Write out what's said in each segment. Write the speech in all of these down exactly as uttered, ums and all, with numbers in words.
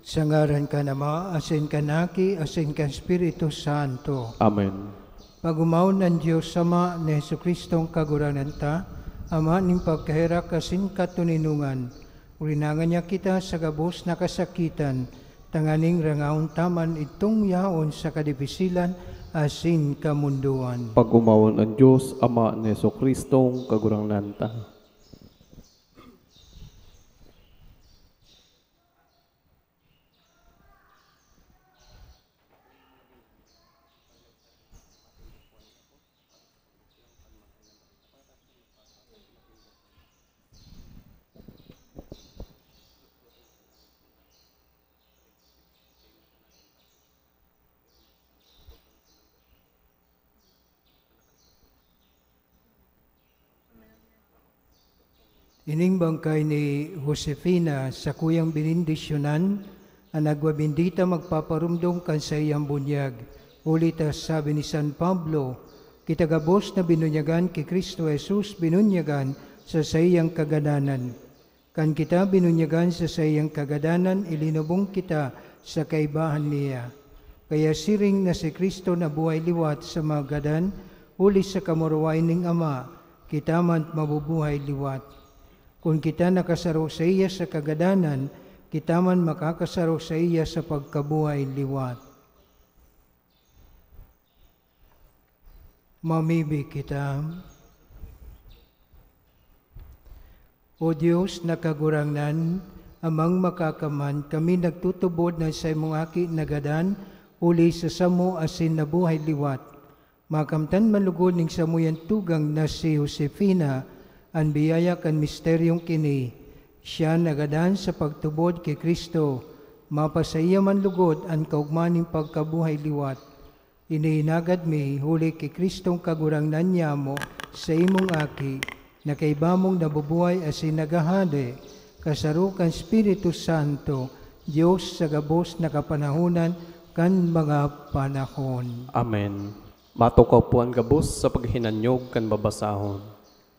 Sa ngaran ka Ama, asin ka naki, asin ka Espiritu Santo. Amen. Pagumaw ng Diyos Ama ni Jesucristong kaguranan ta, Ama ning pagkahirak asin katuninungan, urinangan niya kita sa gabos na kasakitan, tanganing rangaon taman itong yaon sa kadipisilan asin kamunduan. Pagumawon ang Diyos Ama ni Jesucristong kaguranan ta. Ining bangkay ni Josefina sa kuyang binindisyonan, ang nagwabindita magpaparumdong kan sa iyang bunyag. Ulit sabi ni San Pablo, kitagabos na binunyagan ki Kristo Jesus, binunyagan sa sayang kagadanan. Kan kita binunyagan sa sayang kagadanan, ilinubong kita sa kaibahan niya. Kaya siring na si Kristo na buhay liwat sa mga gadan, uli sa kamuruay ning Ama, kita man mabubuhay liwat. Kung kita nakasaro sa iya sa kagadanan, kita man makakasaro sa iya sa pagkabuhay liwat. Mamibig kita. O Diyos na kagurangnan, amang makakaman, kami nagtutubod na sa imong aki nagadan, uli sa samo asin na buhay liwat. Makamtan malugod ning samuyan tugang na si Josefina, ang biyaya kan misteryong kini, siya nagadan sa pagtubod kay Kristo, mapasaya man lugod ang kaugmaning pagkabuhay liwat. Iniinagad mi, huli kay Kristong kagurangnan niya mo sa imong aki, na kay bamong nabubuhay asin nagahade, kasaro kan Espiritu Santo, Diyos sa gabos na kapanahunan kan mga panahon. Amen. Matukaw po ang gabos sa paghinanyog kan babasahon.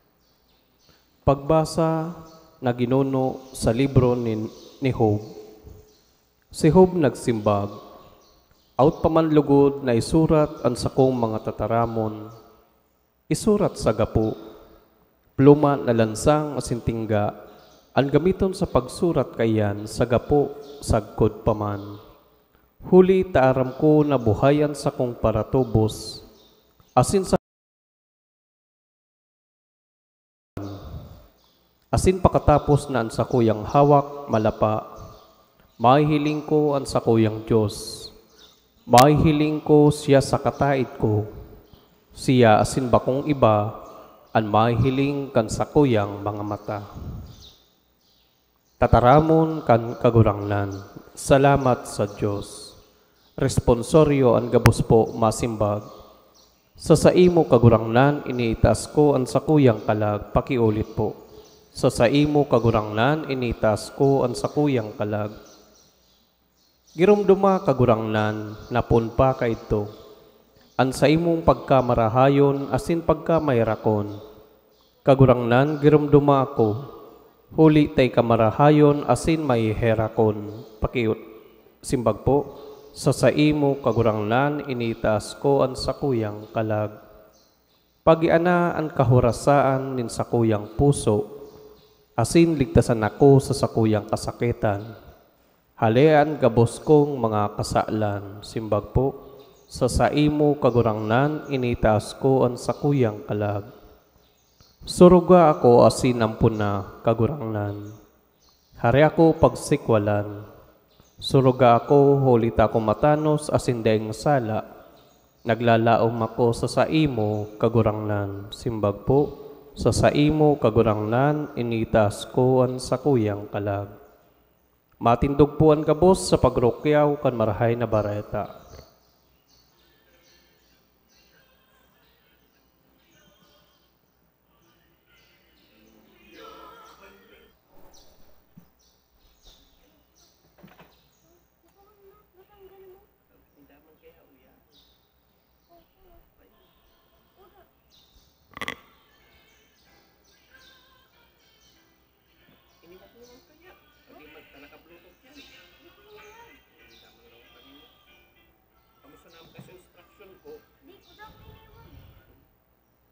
Pagbasa na ginuno sa libro ni, ni Job. Si Job nagsimbag, out pamanlugod na isurat ang sakong mga tataramon, isurat sa gapo, pluma na lansang asintingga, ang gamiton sa pagsurat kayan sa gapo, sagkod paman. Huli taaram ko na buhayan sa kong paratubos, asin sa Asin pakatapos na ang sakuyang hawak, malapa, mahihiling ko ang sakuyang Diyos. Mahihiling ko siya sa katait ko. Siya asin bakong iba, ang mahihiling kan sakuyang mga mata. Tataramon kan kagurangnan. Salamat sa Diyos. Responsoryo ang gabos po masimbag. Sa saimo kagurangnan, iniitas ko ang sakuyang kalag, pakiulit po. Sa saimo kagurangnan, initas ko ang sakuyang kalag. Girumduma kagurangnan, napunpa ka ito. Ang sa imong pagkamarahayon, asin pagkamayrakon. Kagurangnan, girumduma ako. Huli tay kamarahayon, asin may herakon. Pakiut, simbag po. Sa saimo kagurangnan, initas ko ang sakuyang kalag. Pagiana ang kahurasaan nin sakuyang puso, asin ligtasan ako sa sakuyang kasakitan. Halean gabos kong mga kasalan. Simbag po, sa saimo kagurangnan, initas ko ang sakuyang kalag. Suruga ako asin ampuna kagurangnan. Hari ako pagsikwalan. Suruga ako, hulita ko matanos asin daing sala. Naglalaom ako sa saimo kagurangnan. Simbag po, sa saimo kagurangnan, initas ko ang sakuyang kalag. Matindog po ang kabos sa pagrukyaw kan marahay na bareta.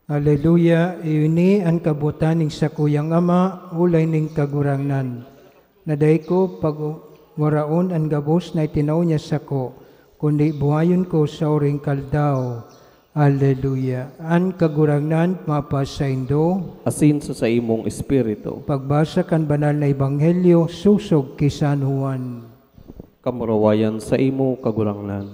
Haleluya, iuni ang kabutan ning sakuyang ama, ulay ning kagurangnan. Naday ko pagwaraon ang gabos na itinaw niya sako, kundi buhayon ko sa uring kaldaw. Haleluya. Ang kagurangnan mapasaindo, asin sa sa imong espiritu. pagbasa kan banal na ebanghelyo, susog kay San Juan. Kamurawayan sa imo kagurangnan.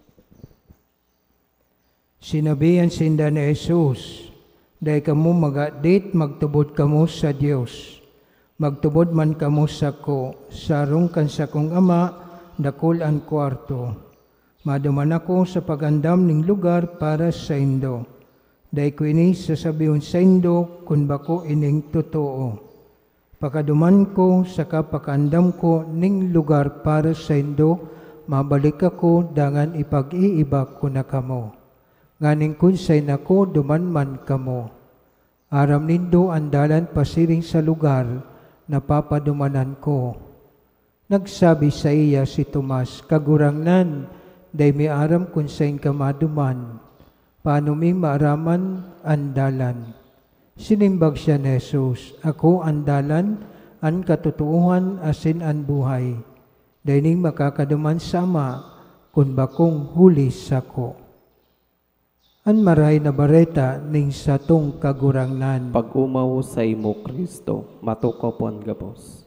Sinabihan sinda ni Jesus, dahil kamo mag-adit, magtubod kamo sa Dios. Magtubod man kamo sa ko, sarong kan sa kong ama, dakol ang kwarto. Maduman ako sa pagandam ning lugar para sa indo. Dahil ko ini sasabihin sa indo, kung bako ining totoo. Pakaduman ko sa kapakandam ko ning lugar para sa indo, mabalik ako dangan ipag-iiba ko na kamo. Nganing kunsay nako duman man kamo. Aram nindo andalan pasiring sa lugar na papadumanan ko. Nagsabi sa iya si Tomas, kagurangnan, day may aram kunsay ka maduman. Paano mi maaraman andalan? Sinimbag siya ni Jesus, ako andalan, an katotohan asin an buhay. Day ning makakaduman sama, kun bakong huli sa ko. An maray na bareta ning satong kagurangnan. Pag-umaw sa imo Kristo, matukaw po ang gabos.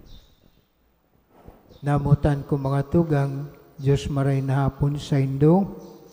Namutan ko mga tugang, Diyos maray na hapon sa indo.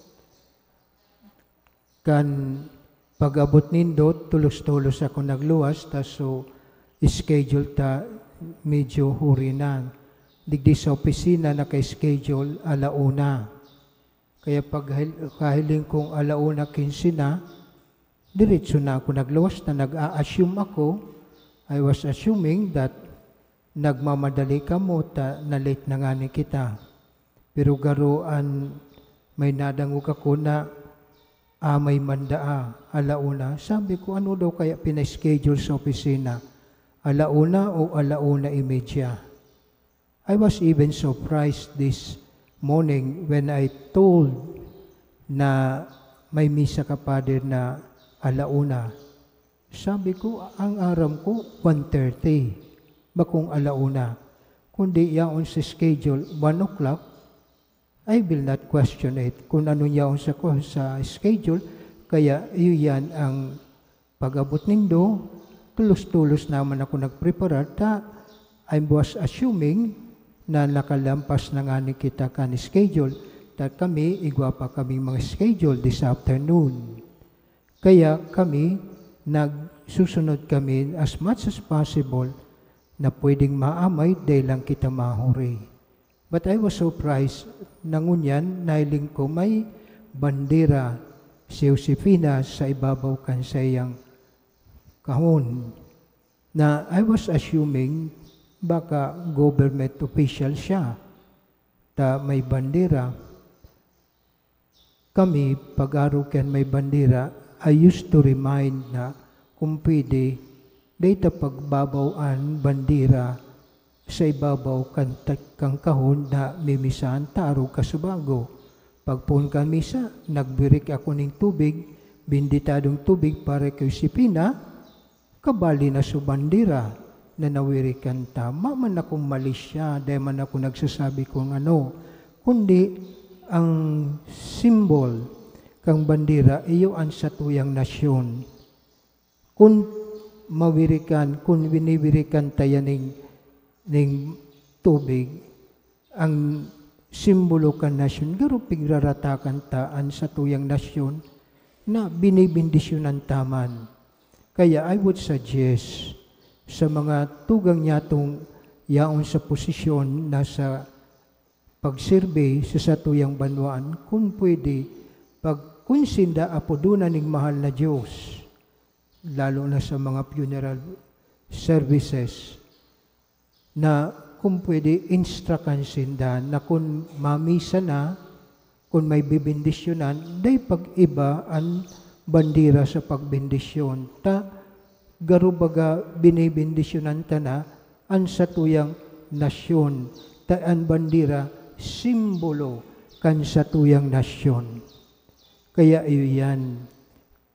Kan pag-abot nindo, tulos-tulos ako nagluwas, taso schedule ta medyo huri na. Digdi sa opisina na ka-schedule alauna. Kaya pag kahiling kong alauna kinsi na, diretso na ako nagluwas na nag-a-assume ako. I was assuming that nagmamadali ka mo ta na late na nga ni kita. Pero garuan may nadangog ako na amay mandaa alauna. Sabi ko, ano daw kaya pina-schedule sa opisina? Alauna o alauna imedya? I was even surprised this morning when I told na may misa ka Father na alauna. Sabi ko, ang aram ko, one thirty. Bakong alauna. Kundi yaon sa schedule, one o'clock, I will not question it. Kung ano yaon sa, sa schedule, kaya iyan ang pag-abot nindo, tulos-tulos naman ako nagprepare. Ta, I was assuming na nakalampas na nga ni kita ka ni schedule, at kami, igwa pa kami mga schedule this afternoon. Kaya kami, nagsusunod kami as much as possible na pwedeng maamay dahil lang kita mahuri. But I was surprised, nangunyan, nailing ko may bandera si Josefina sa ibabaw kan sa iyang kahon. Na I was assuming baka government official siya, ta may bandera. Kami, pag-araw kan may bandera, I used to remind na kung pwede, data pagbabawaan bandera sa ibabaw kan, kang kahon na mimisahan taro kasubago. Pagpun kan misa, nagbirik ako ng tubig, binditadong tubig para kay Josefina, kabali na sa bandera na nawirikan ta. Maman akong mali siya, dahil man ako nagsasabi kung ano, kundi ang simbol kang bandera, iyo ang satuyang nasyon. Kung mawirikan, kung binibirikan tayo ng, ng tubig, ang simbolo kan nasyon, garo pigraratakan ta ang satuyang nasyon na binibindisyonan taman. Kaya I would suggest sa mga tugang niya itong yaon sa posisyon na sa pagsurvey sa satuyang banwaan, kung pwede, pag kunsinda apodunan ng mahal na Diyos, lalo na sa mga funeral services, na kung pwede, instrukan sinda na kung mamisa na, kung may bibindisyonan, day pag-iba ang bandira sa pagbindisyon. Ta, garubaga binibindisyonan ta na ang satuyang nasyon, ta ang bandira simbolo kan satuyang nasyon. Kaya iyan,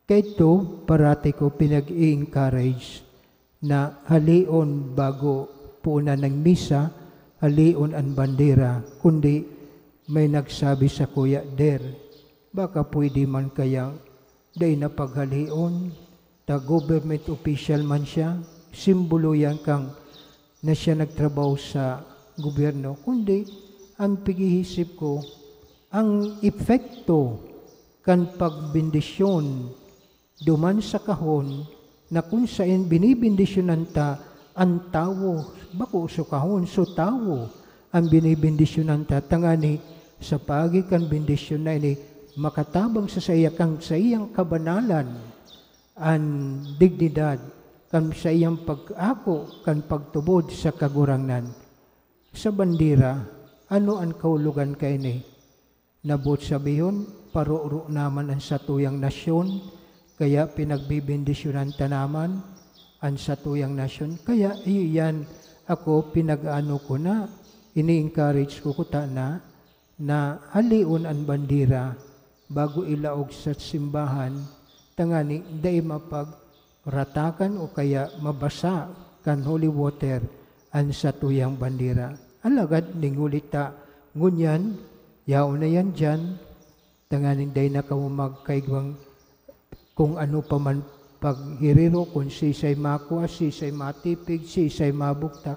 Kaya ito, parati ko pinag-i-encourage na halion bago puna ng misa, halion ang bandera, kundi may nagsabi sa Kuya Der, baka pwede man kaya day na paghalion, ta government official man siya, simbolo yan kang na siya nagtrabaho sa gobyerno, kundi ang pag-iisip ko, ang epekto kan pagbindisyon duman sa kahon na kung saan binibindisyonan ta ang tawo, bako so kahon, so tawo ang binibindisyonan ta, tangani sa pagi kan bindisyon na ini, makatabang sa saya kang sa iyang kabanalan, ang dignidad, kan sa iyang pag-ako, kan pagtubod sa kagurangnan. Sa bandira, ano ang kaulugan kay ni? Nabot sabihon, paruro naman ang satuyang nasyon, kaya pinagbibindisyonan ta naman ang satuyang nasyon. Kaya iyan ako pinag-ano ko na, ini-encourage ko ko ta na, na haliun ang bandira bago ilaog sa simbahan, tangani day mapagratakan o kaya mabasa kan holy water ang satuyang bandira. Alagad ningulita ngunyan, yaw na yan dyan, tangani day na ka magkaigwang kung ano pa man paghiriro, kung sisay makuha, sisay matipig, sisay mabuktak.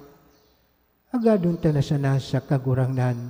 Agadun ta na sana sa kagurangnan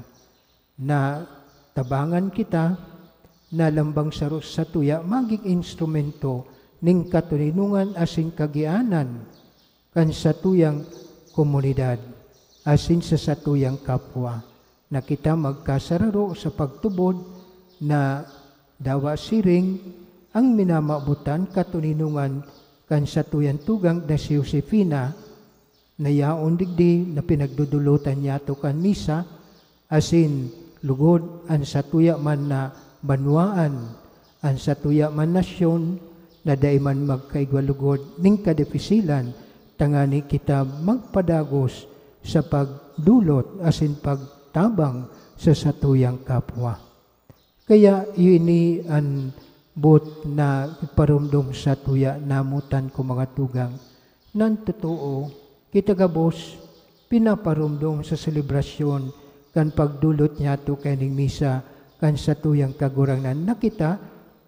na tabangan kita na lambang saros sa tuya maging instrumento ning katuninungan asin kagianan kan sa tuyang komunidad asin sa satuyang kapwa na kita magkasararo sa pagtubod na dawa siring ang minamabutan katuninungan kan sa tuyang tugang na si Josefina na yaon digdi na pinagdudulutan niya to kan misa asin lugod ang satuya man na banwaan, ang satuya man nasyon na daiman magkaigwalugod ning kadepisilan, tangani kita magpadagos sa pagdulot asin pagtabang sa satuyang kapwa. Kaya yun ang but na iparumdum sa tuya namutan ko mga tugang. Nan totoo, kita gabos, pinaparumdum sa selebrasyon kan pagdulot niya to kaning misa kan sa tuyang kagurangnan na kita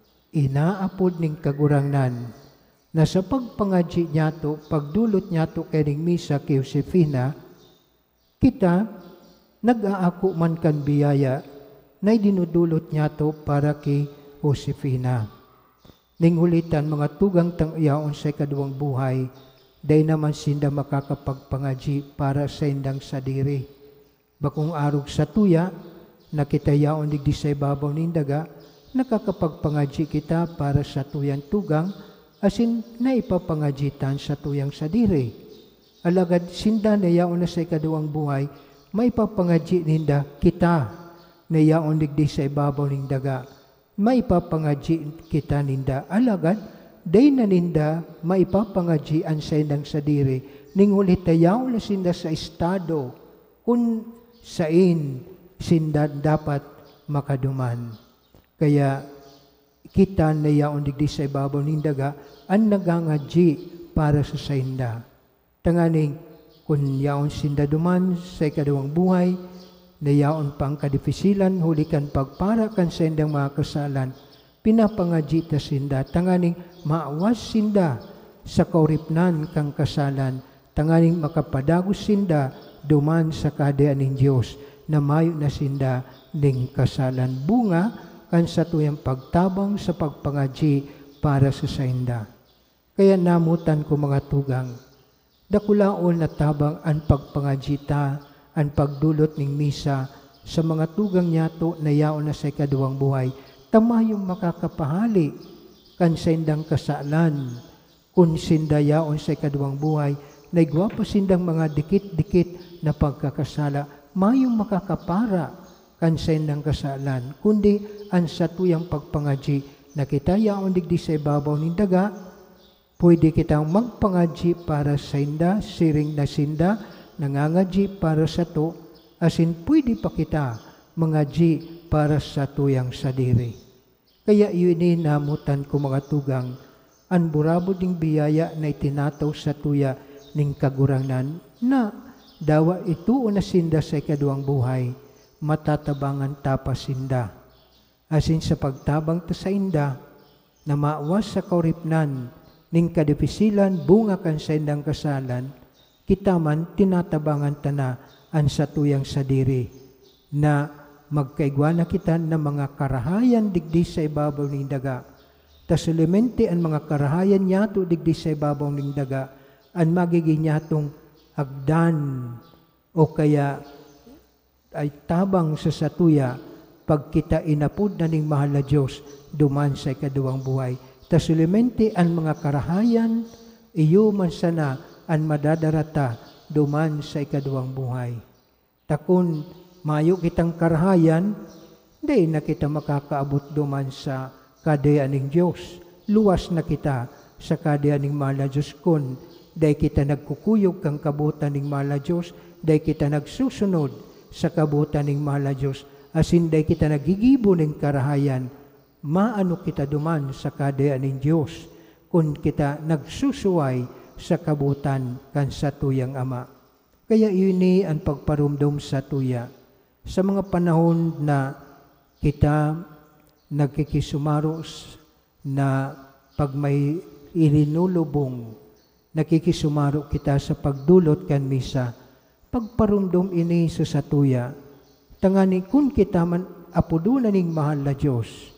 inaapod ning kagurangnan na sa pagpangadji niya to, pagdulot niya to kaning misa kay Josefina, kita nag-aako man kan biyaya na dinudulot niya to para kay Josefina. Ning ulitan mga tugang tang iyaon sa ikaduwang buhay, day naman sinda makakapagpangadji para sa indang sadiri. Bakong arog sa tuya, na kita yaon digdi sa ibabaw ning daga, nakakapagpangadji kita para sa tuyang tugang, asin na ipapangadjitan sa tuyang sadiri. Alagad sinda na yaon na sa ikaduwang buhay, maipapangadji ninda kita na yaon digdi sa ibabaw ning daga. Maipapangadji kita ninda. Alagad, day na ninda maipapangadji an sa indang sadiri. Ning ulit yaon na sinda sa estado kung sain sinda dapat makaduman. Kaya kita na yaon digdi sa ibabaw ning daga ang nagangadji para sa sainda. Tanganing kung yaon sinda duman sa ikaduwang buhay, na yaon pang kadifisilan, hulikan pagpara kan sa indang mga kasalan, pinapangadji ta sinda, tanganing maawas sinda sa kauripnan kang kasalan, tanganing makapadagos sinda duman sa kaadaan ng Diyos, na mayo na sinda ning kasalan. Bunga kan sa tuyang pagtabang sa pagpangadji para sa sainda. Kaya namutan ko mga tugang, dakulaon na tabang ang pagpangadji ta, ang pagdulot ning misa sa mga tugang nyato na yaon na sa ikaduwang buhay, tamayong makakapahali kan sa indang kasalan, kung sinda yaon sa ikaduwang buhay, na igwapa sindang mga dikit-dikit na pagkakasala, mayong makakapara kan sa indang kasalan, kundi ang satuyang pagpangadji na kita yaon digdi sa ibabaw ning daga, pwede kitang magpangadji para sa inda, siring na sinda, nangangadji para sa to, asin pwede pa kita mangadji para sa tuyang sadiri. Kaya yun namutan ko mga tugang, an burabo ding biyaya na itinataw sa tuya ning kagurangnan na dawa ito na sinda sa ikaduang buhay, matatabangan tapasinda. Asin sa pagtabang ta sa inda, na maawas sa kauripnan, ning kadipisilan bunga kan sa indang kasalan, kita man tinatabangan tana an sa tuyang sadiri, na magkaigwana kita na mga karahayan digdi sa ibabaw ning daga. Tas elemente ang mga karahayan niyato digdi sa ibabaw ning daga, ang magiging niyatong agdan o kaya ay tabang sa satuya pag kita inapod na ning mahal na Diyos duman sa ikaduwang buhay. Tas elemente ang mga karahayan, iyo man sana ang madadarata duman sa ikaduwang buhay. Takon mayo kitang karahayan, di na kita makakaabot duman sa kadayaan ng Diyos. Luwas na kita sa kadayaan ng mahal na Diyos kun di kita nagkukuyog kang kabutan ng mahal na Diyos, di kita nagsusunod sa kabutan ng mahal na Diyos, asin di kita nagigibo ng karahayan, maano kita duman sa kadayaan ng Diyos kung kita nagsusuway sa kabutan kan sa tuyang Ama. Kaya yun ang pagparumdom sa tuya. Sa mga panahon na kita nagkikisumaros na pag may ilinulubong, nakikisumaro kita sa pagdulot kan misa, pagparumdom ini sa satuya, tangani kun kita man apudunan ning mahal na Diyos,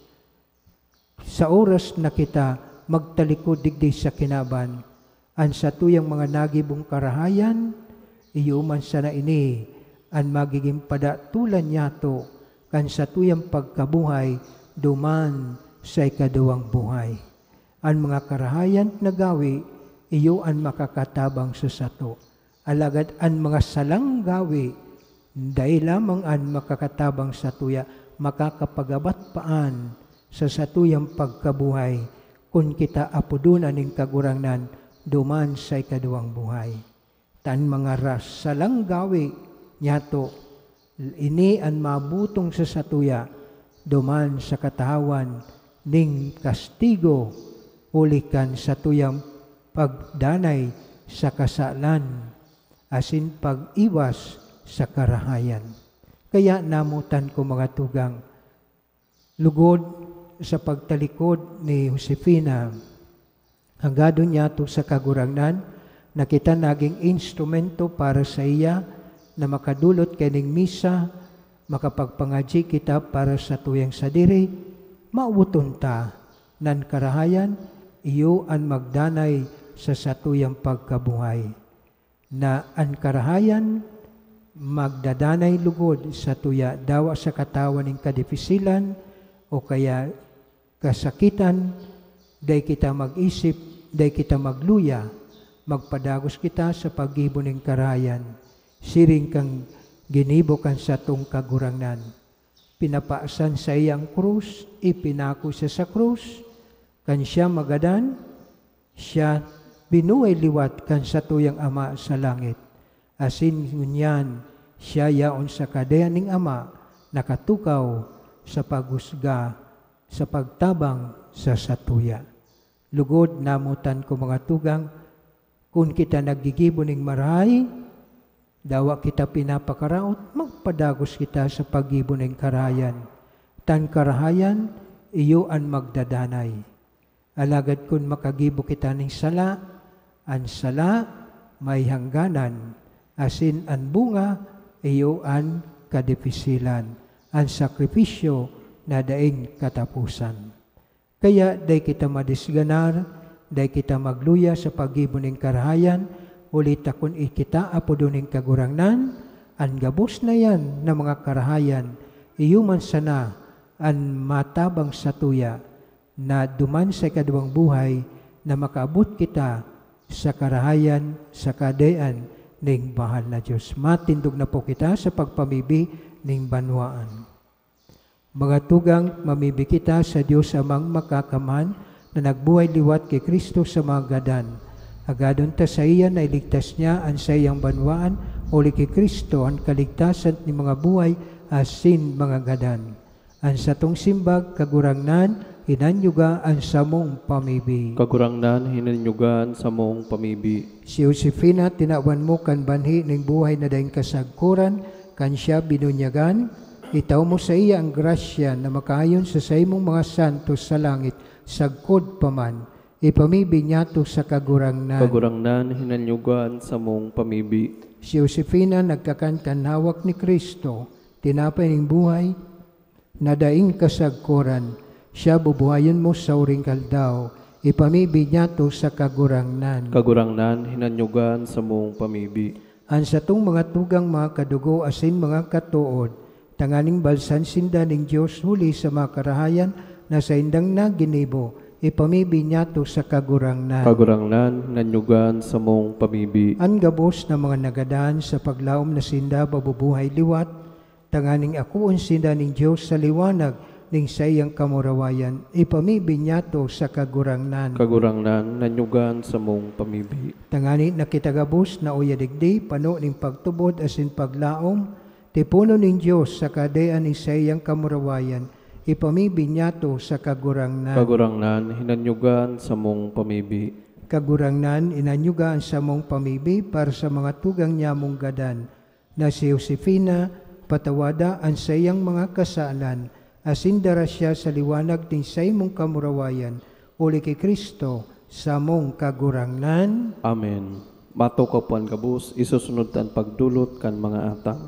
sa oras na kita magtalikod digdi sa kinaban, an satuyang mga nagibong karahayan, iyo man sana ini, an magiging padatulan niyato kan sa tuyang pagkabuhay duman sa ikaduwang buhay. Ang mga karahayan na gawi, iyo an makakatabang sa sato. Alagad ang mga salang gawi, dahil lamang an makakatabang sa tuya, makakapagabat paan sa satuyang pagkabuhay kung kita apudunan ng kagurangnan duman sa ikaduwang buhay. Tan mga ras salang gawi, nyato, ini ang mabutong sa satuya, duman sa katawan, ning kastigo, ulikan sa tuyang pagdanay sa kasalan, asin pag-iwas sa karahayan. Kaya namutan ko mga tugang, lugod sa pagtalikod ni Josefina, hangado niya to sa kagurangnan, na kita naging instrumento para sa iya, na makadulot kining misa, makapagpangaji kita para sa tuyang sadiri, mauton ta, nan karahayan, iyo ang magdanay sa satuyang pagkabuhay. Na ang karahayan, magdadanay lugod sa tuya, dawa sa katawan ng kadipisilan, o kaya kasakitan, day kita mag-isip, day kita magluya, magpadagos kita sa pag-ibo ng karahayan, siring kang ginibo kan sa tong kagurangnan. Pinapaasan sa iyang krus, ipinako siya sa krus, kan siya magadan, siya binuhay liwat kan sa tuyang Ama sa langit. Asin ngunyan, siya yaon sa kadayan ng Ama, nakatukaw sa pagusga, sa pagtabang sa satuya. Lugod namutan ko mga tugang, kung kita nagigibo ng maray, dawa kita pinapakaraot, magpadagos kita sa pag-ibo ng karahayan. Tan karahayan, iyo ang magdadanay. Alagad kung makagibo kita ng sala, ang sala may hangganan, asin ang bunga, iyo ang kadipisilan, ang sakripisyo na daing katapusan. Kaya day kita madisganar, day kita magluya sa pag-ibo ng karahayan, ulit akong ikita apo doon ng kagurangnan, ang gabos na yan na mga karahayan, iyo man sana ang matabang sa tuya, na duman sa ikaduwang buhay, na makaabot kita sa karahayan, sa kadayan ng bahal na Diyos. Matindog na po kita sa pagpamibi ng banwaan. Mga tugang, mamibi kita sa Diyos amang makakaman, na nagbuhay liwat kay Kristo sa mga gadan. Agadon ta sa iya na iligtas niya ang sa iyang banwaan, uli kay Kristo ang kaligtasan ni mga buhay asin mga gadan. Ang satong simbag kagurangnan, hinanyuga ang samong pamibi. Kagurangnan hinanyugan sa mong pamibi. Si Josefina, tinawan mo kan banhi ng buhay na daing kasagkuran, kan siya binunyagan, itaw mo sa iya ang grasya na makayon sa saimong mga santos sa langit, sagkod paman, ipamibi niya to sa kagurangnan. Kagurangnan hinanyugan sa mong pamibi. Si Josefina, nagkakankan hawak ni Kristo, tinapay ng buhay, na daing kasagkuran, siya bubuhayon mo sa uring kaldaw, ipamibi niya to sa kagurangnan. Kagurangnan hinanyugan sa mong pamibi. Ang satong mga tugang mga kadugo asin mga katuod, tanganing balsan sinda ng Diyos huli sa mga karahayan na sa indang na ginibo, ipamibi niya to sa kagurangnan. Kagurangnan hinanyugan sa mong pamibi. Ang gabos na mga nagadaan sa paglaom na sinda babubuhay liwat, tanganing akuon sinda ng Diyos sa liwanag ning sa iyang kamurawayan, ipamibi niya to sa kagurangnan. Kagurangnan nanyugan sa mong pamibi. Tangani nakitagabos na uyadigdi, pano ning pagtubod asin paglaom, tipuno ning Diyos sa kadean ning sa iyang kamurawayan, ipamibi niya to sa kagurangnan. Kagurangnan hinanyugan sa mong pamibi. Kagurangnan inanyugaan sa mong pamibi para sa mga tugang niya mong gadan, na si Josefina patawada ang sa iyang mga kasalan, asin dara siya sa liwanag ng sa imong kamurawayan, uli kay Kristo sa mong kagurangnan. Amen. Mato ka puan kabus, isusunod tan pagdulot kan mga atang.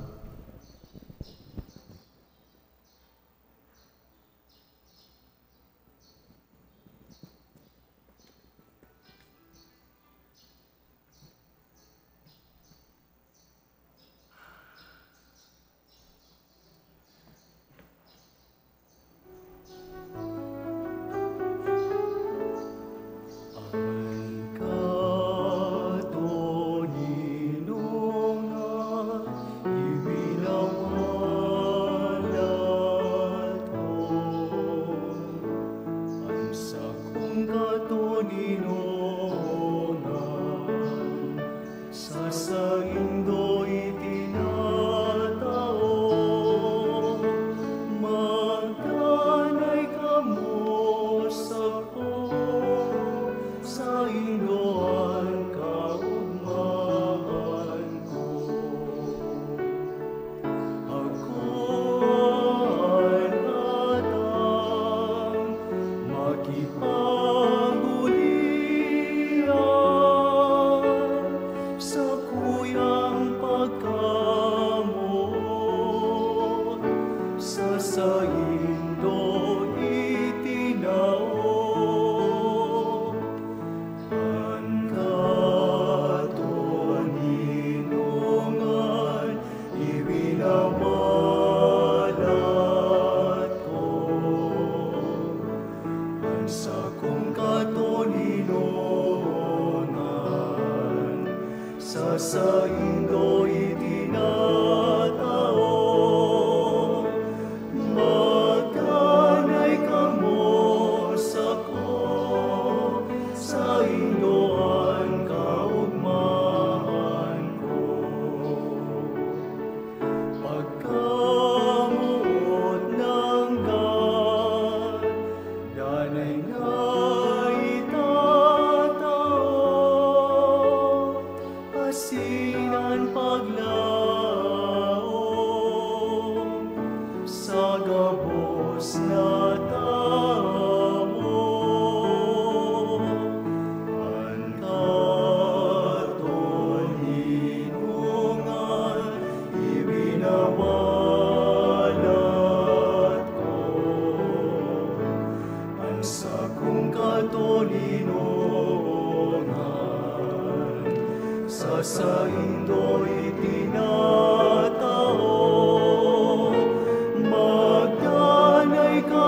Magdanay ka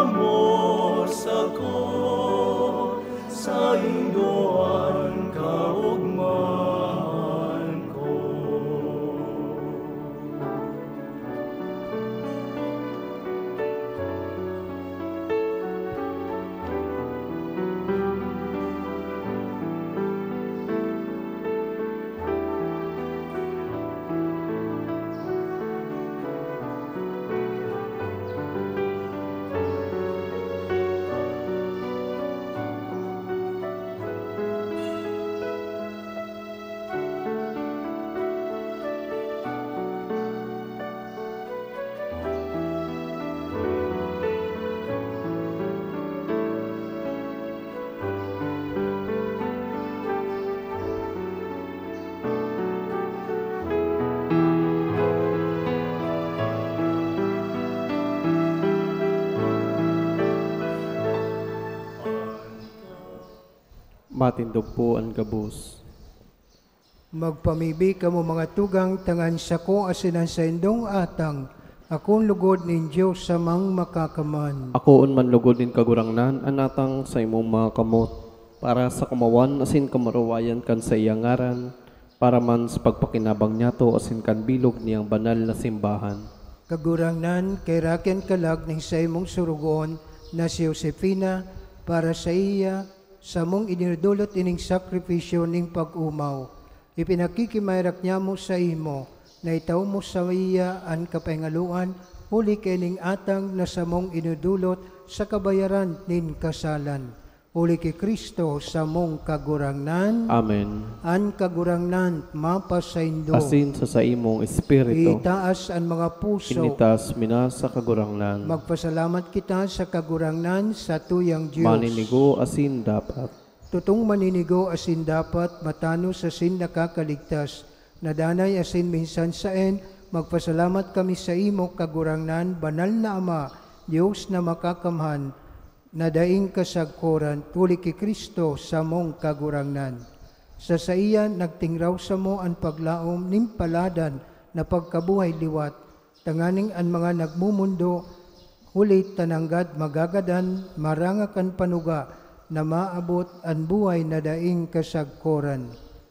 Matindog po ang gabos. Magpamibi kamo mga tugang tangan sa ko asinan sa indong atang, akong lugod nin Diyos sa mang makakaman. Ako un manlugod din kagurangnan, anatang sa imong mga kamot, para sa kamawan asin kamarawayan kan sa iyang ngaran, para man sa pagpakinabang niya to asin kan bilog niyang banal na simbahan. Kagurangnan kay raken kalag ning sa imong surugon na si Josefina, para sa iya sa mong inidulot ining sakripisyo ning pag-umaw. Ipinakikimayrak niya mo sa imo, na itaw mo sa iya ang kapahingaluan, huli kay ning atang na sa mong inidulot sa kabayaran nin kasalan. Huli kay Kristo sa mong kagurangnan. Amen. An kagurangnan mapasaindo. Asin sa sa imong espiritu. Itaas ang mga puso. Initas mina sa kagurangnan. Magpasalamat kita sa kagurangnan sa tuyang Diyos. Maninigo asin dapat. Tutong maninigo asin dapat matano sa sin nakakaligtas. Nadanay asin minsan saen, magpasalamat kami sa imo kagurangnan, banal na Ama, Diyos na makakamhan, na daing kasagkoran, tuli ki Kristo sa mong kagurangnan. Sa saiyan, nagtingraw sa mo ang paglaom, nimpaladan na pagkabuhay liwat, tanganing ang mga nagmumundo, huli tananggad magagadan, marangakan panuga, na maabot ang buhay na daing kasagkoran.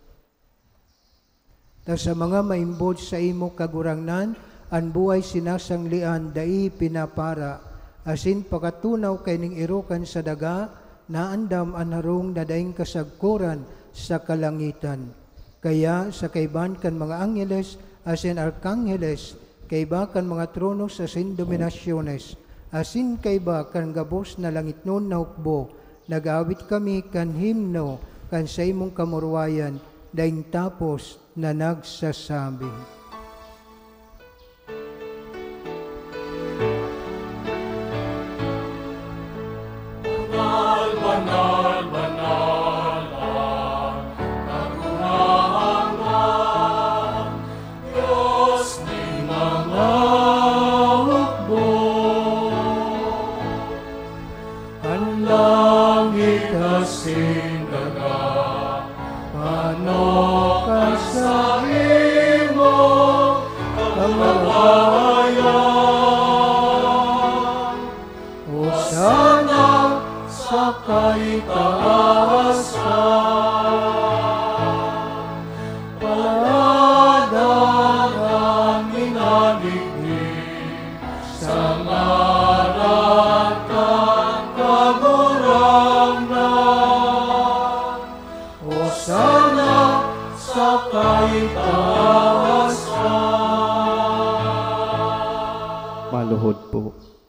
Ta sa mga maimbod sa imo kagurangnan, ang buhay sinasanglian, dai pinapara, asin pagatunaw kay ning irukan sa daga, naandam ang harong na daing kasagkuran sa kalangitan. Kaya sa kaiban kan mga angeles, asin arkangheles, kaiba kan mga trono sa sin dominasyones, asin kaiba kan gabos na langit nun na hukbo, nag-awit kami kan himno, kan sa imong kamurwayan, daing tapos na nagsasabi. Banal, banal, banal, kagurangan, Diyos ni mga hukbo. Ang langit asin daga, paano ka sa imo kamalawayan? O sana sa kaitaasan, paladan ang minaligid sa ngaran kang kagurangnan. O sana sa kaitaasan. Maluhod po.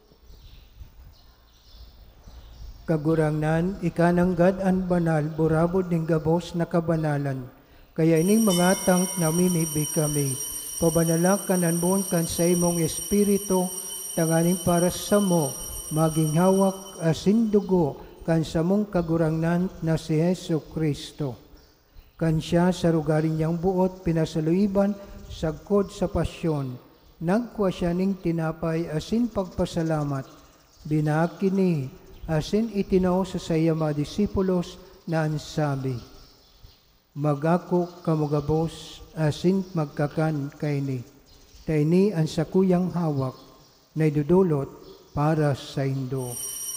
Kagurangnan, ikananggad ang banal, burabod ning gabos na kabanalan. Kaya ining mga tang namimibi kami, pabanalak kananbon kan sa imong espiritu, tanganing para sa mo, maging hawak asin dugo, kan sa mong kagurangnan na si Hesu Kristo. Kan siya sa rugarin niyang buot, pinasaluiban, sagkod sa pasyon, nagkwa siya ning tinapay asin pagpasalamat, binakini, asin itinaw sa saya mga disipulos na ansabi, magako kamugabos asin magkakan kaini, taini ang sakuyang hawak na idudulot para sa indo.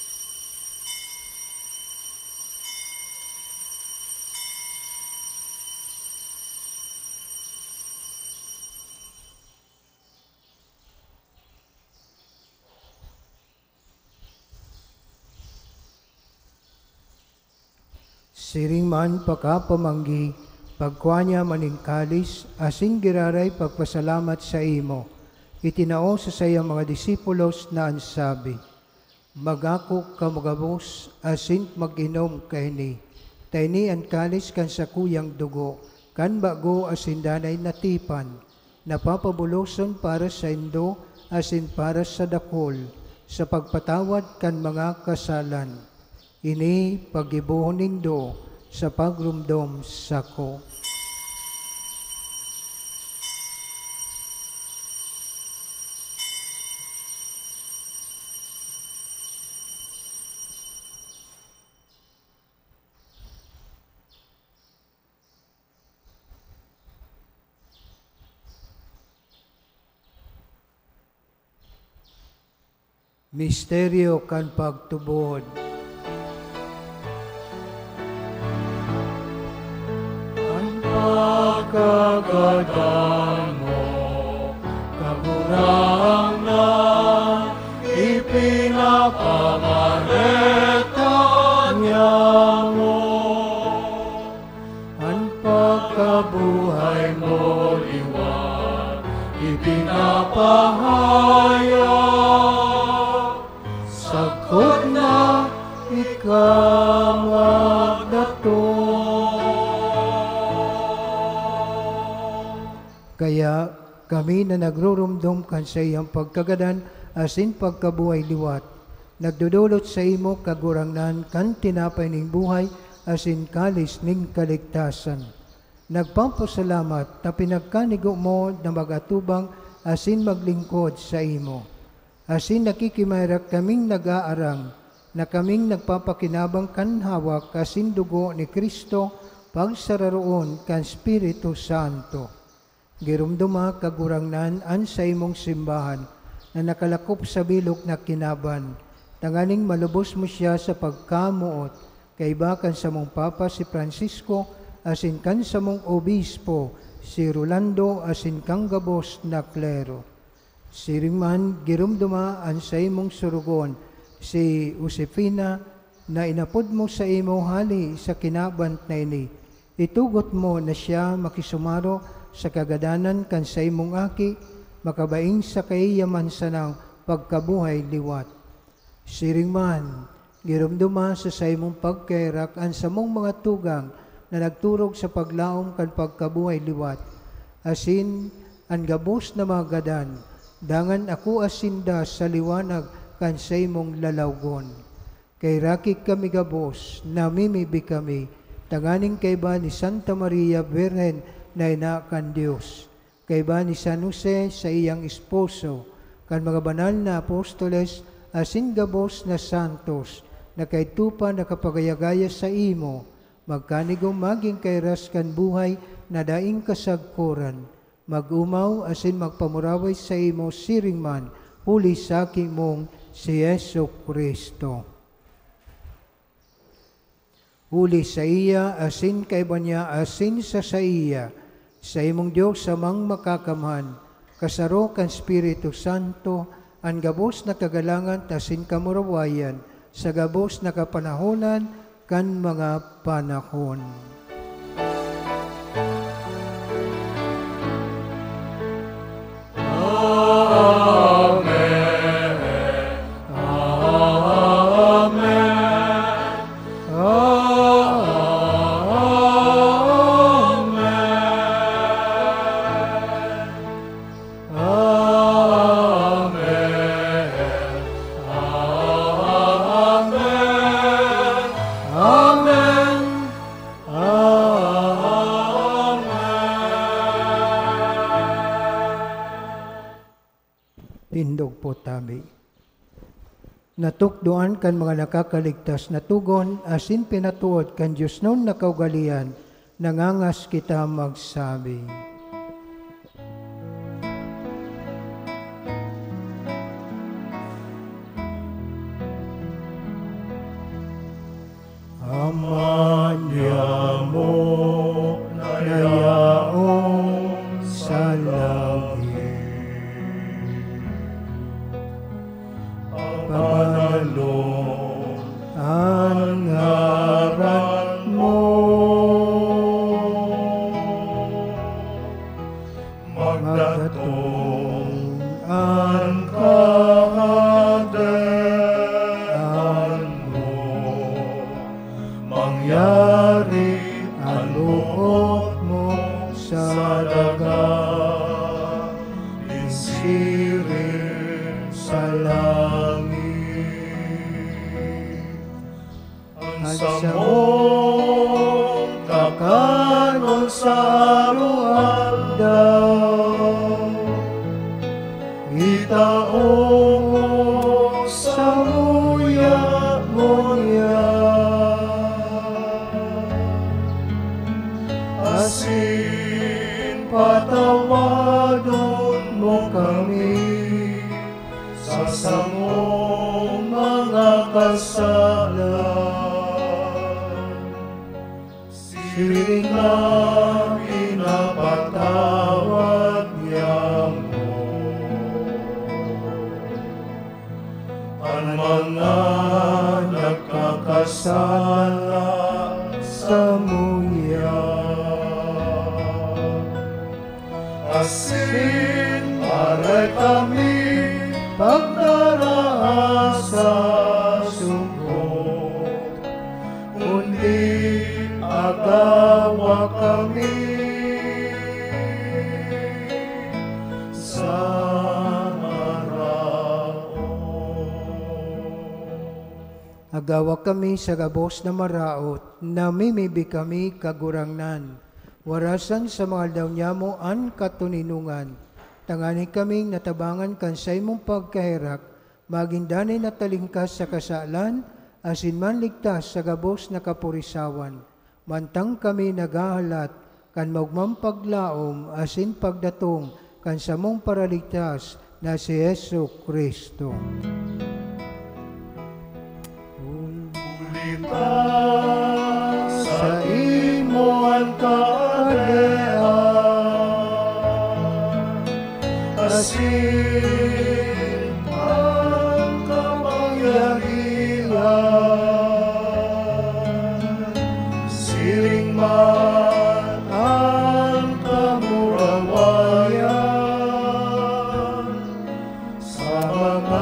Siring man pagkapamanggi, pagkuha niya maning kalis, asing giraray pagpasalamat sa imo. Itinao sa sayang mga disipulos na ansabi, magako kamugabos, asin mag-inom kaini. Tayni ang kalis kan sa kuyang dugo, kan bago asin danay natipan, napapabuloson para sa indo, asin para sa dakol, sa pagpatawad kan mga kasalan. Ini pagibuhon nindo sa pagrumdom sako. Misteryo kan pagtubod. Ang pagkagadan mo, kagurangan, ipinapamareta niya mo. Ang pagkabuhay mo liwan, ipinapahayag. Sagkot na ikaw magdato. Kaya kami na nagrurumdum kan sa iyang pagkagadan asin pagkabuhay liwat, nagdudulot sa imo kagurangnan kan tinapay ning buhay asin kalis ning kaligtasan. Nagpapasalamat na pinagkanigo mo na magatubang asin maglingkod sa imo. Asin nakikimayrak kaming nag-aarang, na kaming nagpapakinabang kan hawak asin dugo ni Kristo pagsararoon kan Espiritu Santo. Girumduma kagurangnan an sa imong simbahan na nakalakop sa bilog na kinaban. Tanganing malubos mo siya sa pagkamuot kay bakan sa mong Papa si Francisco asin kan sa mong Obispo si Rolando asin kang gabos na klero. Siringman girumduma an sa imong surugon si Josefina na inapod mo sa imo hali sa kinabant na ini. Itugot mo na siya makisumaro sa kagadanan kan sa imong aki, makabaing sa kaiyaman sa ng pagkabuhay liwat. Siringman, girumduma sa sa imong pagkairak an sa mong mga tugang na nagturog sa paglaom kan pagkabuhay liwat. Asin, ang gabos na mga gadan, dangan ako asinda sa liwanag kan sa imong lalawgon. Kay rakik kami gabos, namimibi kami, tanganing kay ba ni Santa Maria Virgen na ina kan Diyos. Kay ba ni San Jose sa iyang esposo, kan mga banal na apostoles, asin gabos na santos, na kay tupa nakapagayagaya sa imo, magkanigong maging kairas kan buhay na daing kasagkuran, mag-umaw asin magpamuraway sa imo siringman, huli sa aking mong si Yesu Kristo. Huli sa iya, asin kay niya, asin sa sa iya, sa imong Diyos amang makakamhan, kasaro kan Espiritu Santo, ang gabos na kagalangan tasin kamurawayan, sa gabos na kapanahonan kan mga panahon. Tindog po tabi. Natukdoan kan mga nakakaligtas na tugon, asin pinatuod kan Diyos nun na kaugalian, nangangas kita magsabi. Ama niya mo nayaong sa langit, pabanalon ang ngaran mo, magdatong ang kahagdan mo, mangyari ang buhok mo sa dagat, insirin sa langit. Ang samong kakanon sa ruhagdaw, itaong sa muya-muya, asin patawadon mo kami sa samong kasalan. Siring na pinapatawad niya mo ang mga nagkakasala sa muya. Asin para kami pagdaraan sa sungkot, kundi agawa kami sa maraon. Agawa kami sa gabos na maraot, namimibi kami kagurangnan. Warasan sa mga daw niya mo an katuninungan. Tangani kaming natabangan kan sa imong pagkahirak, magindanay na talingkas sa kasalan, asin man ligtas sa gabos na kapurisawan. Mantang kami nagahalat, kan maugmang paglaom, asin pagdatong, kan sa mong paraligtas na si Yesu Kristo. Ulita sa imo ang kaalian, asin ang kapangyarihan, siring man ang kamurawayan sa mga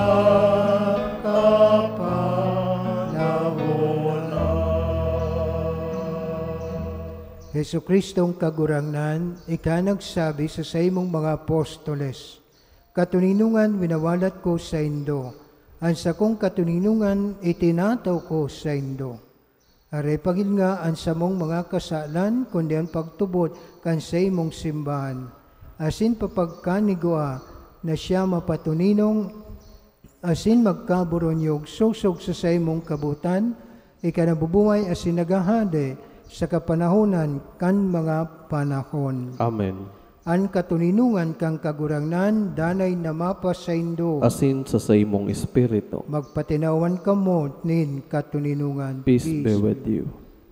Yesu Kristong kagurangnan, ika nagsabi sa sa imong mga apostoles, katuninungan winawalat ko sa indo, ang sa kong katuninungan itinataw ko sa indo. Are pagil nga ang sa mong mga kasalan, kundi ang pagtubot kan sa imong simbahan. Asin papagkanigua na siya mapatuninong, asin magkaburonyog, susog sa sa imong kabutan, ika nabubuhay asin nagahade, sa kapanahonan kan mga panahon. Amen. An katuninungan kang kagurangnan, danay na mapas sa indo. Asin sa sa imong espiritu. Magpatinawan kamo nin katuninungan. Peace be with you.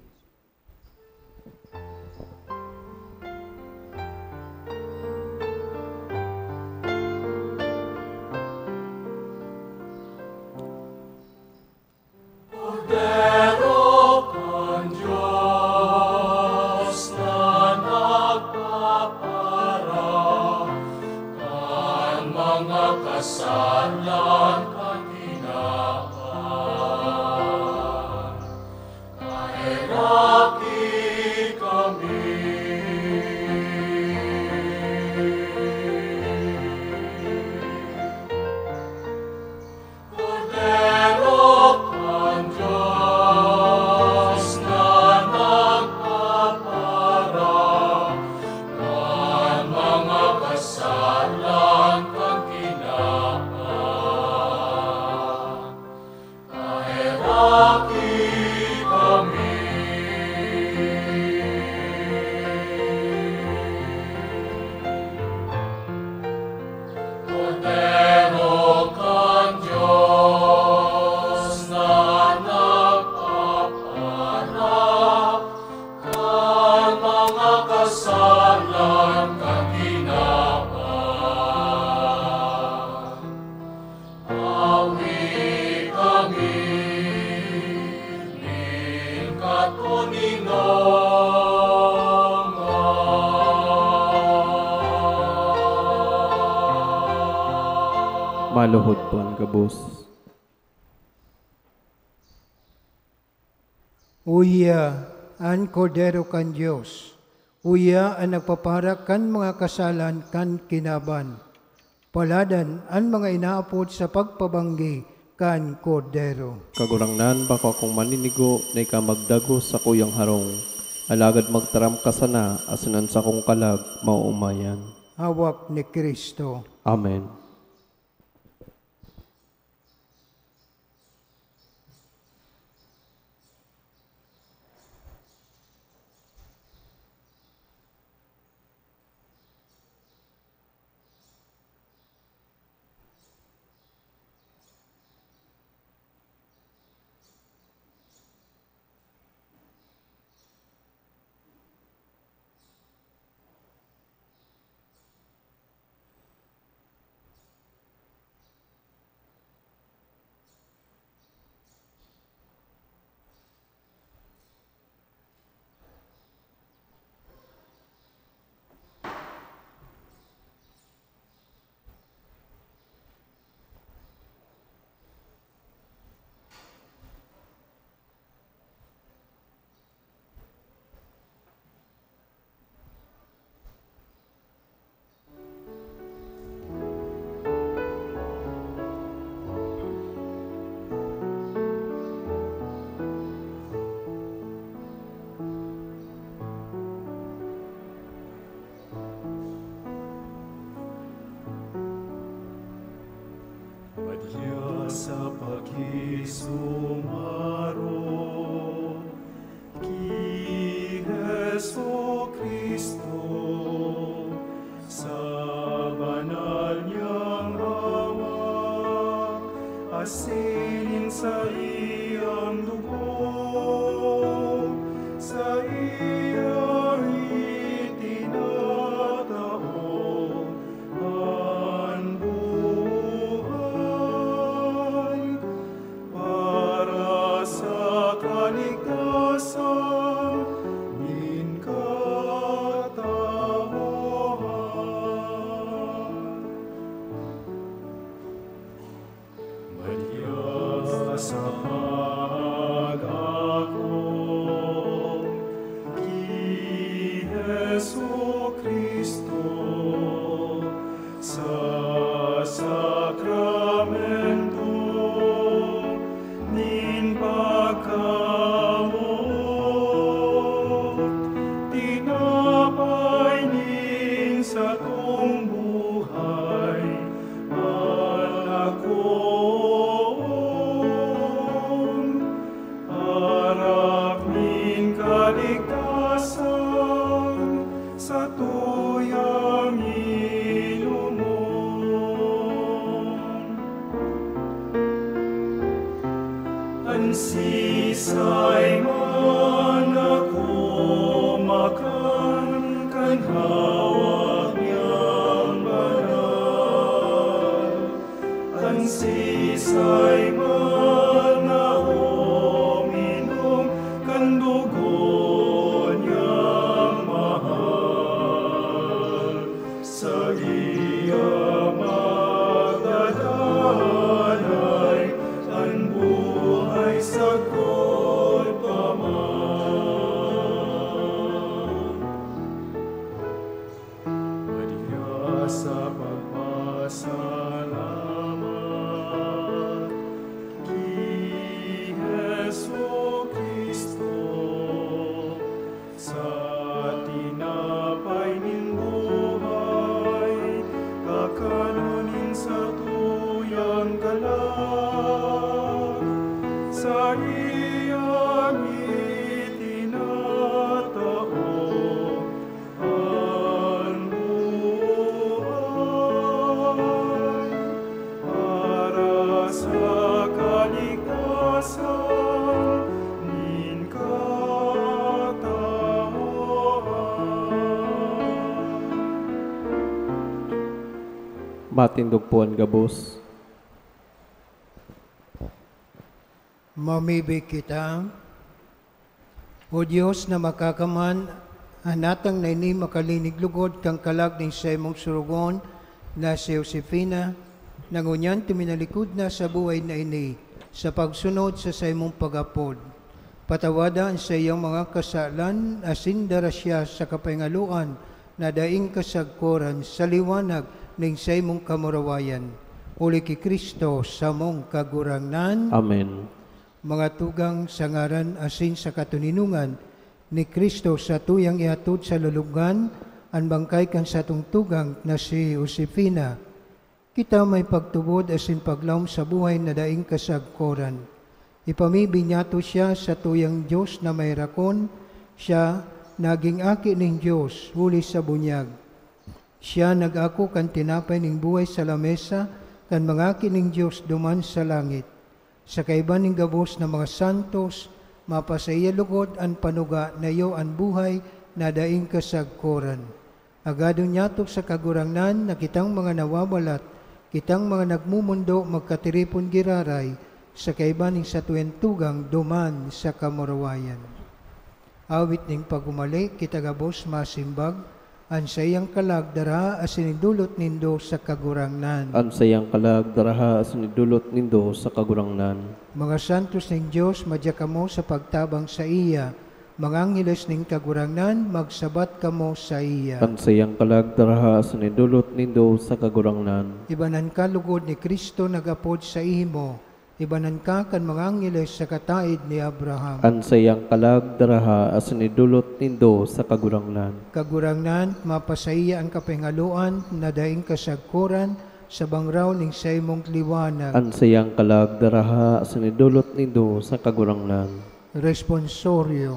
Maluhod po ang gabos. Uya an kordero kan Diyos. Uya ang nagpapara kan mga kasalan kan kinaban. Paladan ang mga inaapod sa pagpabanggi kan kordero. Kagurangnan baka akong maninigo na ika magdago sa kuyang harong. Alagad magtaram ka sana asunan sa kong kalag mauumayan. Hawak ni Kristo. Amen. Kisumaro ki Jesu Kristo sa banal niyang hawak, asin sa iyang dugo, sa iyang itinatao ang buhay para sa kaligtasan min katauhan. Maria sa pag-ako ki Jesu Kristo sa sakramento nin pagkamot, tinapay nin sa tong buhay alakon, harap nin kaligtasan sa tuyang ilumon. Ansisay man ako makan kan hawak niyang banal, ansisay man ako minom kan dugo niyang mahal, sa iya magdadalay ang buhay sa God paman. Maria sa pagpasalamat ki Jesu Kristo sa tinapay nin buhay, kakanunin sa tuyang galang, sa iyang itinatao ang buhay para sa kaligtasan nin katauhan. Matindog po ang gabos. Mamibig kita, O Diyos na makakaman, anatang na ini makalinig lugod kang kalag ng sa imong surugon na si Josefina, nangunyan tuminalikod na sa buhay na ini, sa pagsunod sa sa imong pag-apod. Patawadan sa iyang mga kasalan, asin dara siya sa kapangaluan, na daing kasagkoran sa liwanag ng sa imong kamurawayan. Uli ki Kristo sa mong kagurangnan. Amen. Mga tugang sa ngaran asin sa katuninungan ni Kristo sa tuyang ihatod sa lulugan, ang bangkay kan sa tungtugang na si Josefina. Kita may pagtubod asin paglaom sa buhay na daing kasagkoran. Ipamibinyato siya sa tuyang Diyos na may rakon, siya naging aki ng Diyos, huli sa bunyag. Siya nag-ako kan tinapay ng buhay sa lamesa, kan mga aki ng Diyos duman sa langit. Sa kaiban ng gabos na mga santos, mapasaya lugod ang panuga na iyo ang buhay na daing kasagkoran. Agado niyatok sa kagurangnan na kitang mga nawawalat, kitang mga nagmumundo magkatiripon giraray, sa kaiban ng sa tuwentugang duman sa kamurawayan. Awit ning pagumali, kita gabos masimbag, an sayang kalag dara asinidulot nindo sa kagurangnan. Ang sayang kalag daraha asinidulot nindo sa kagurangnan. Mga santos ng Diyos, madya kamo sa pagtabang sa iya. Mga angheles ning kagurangnan, magsabat kamo sa iya. Ang sayang kalag daraha asinidulot nindo sa kagurangnan. Ibanan ka lugod ni Kristo nagapod sa ihimo. Ibanan ka kan mga angheles sa kataid ni Abraham. Ang sayang kalag daraha asinidulot nindo sa kagurangnan. Kagurangnan, mapasaiya ang kapengaluan na daing kasagkuran sa bangraw ning sa imong liwanag. An sayang kalag daraha sinidulot nindo sa kagurangnan. Responsorio.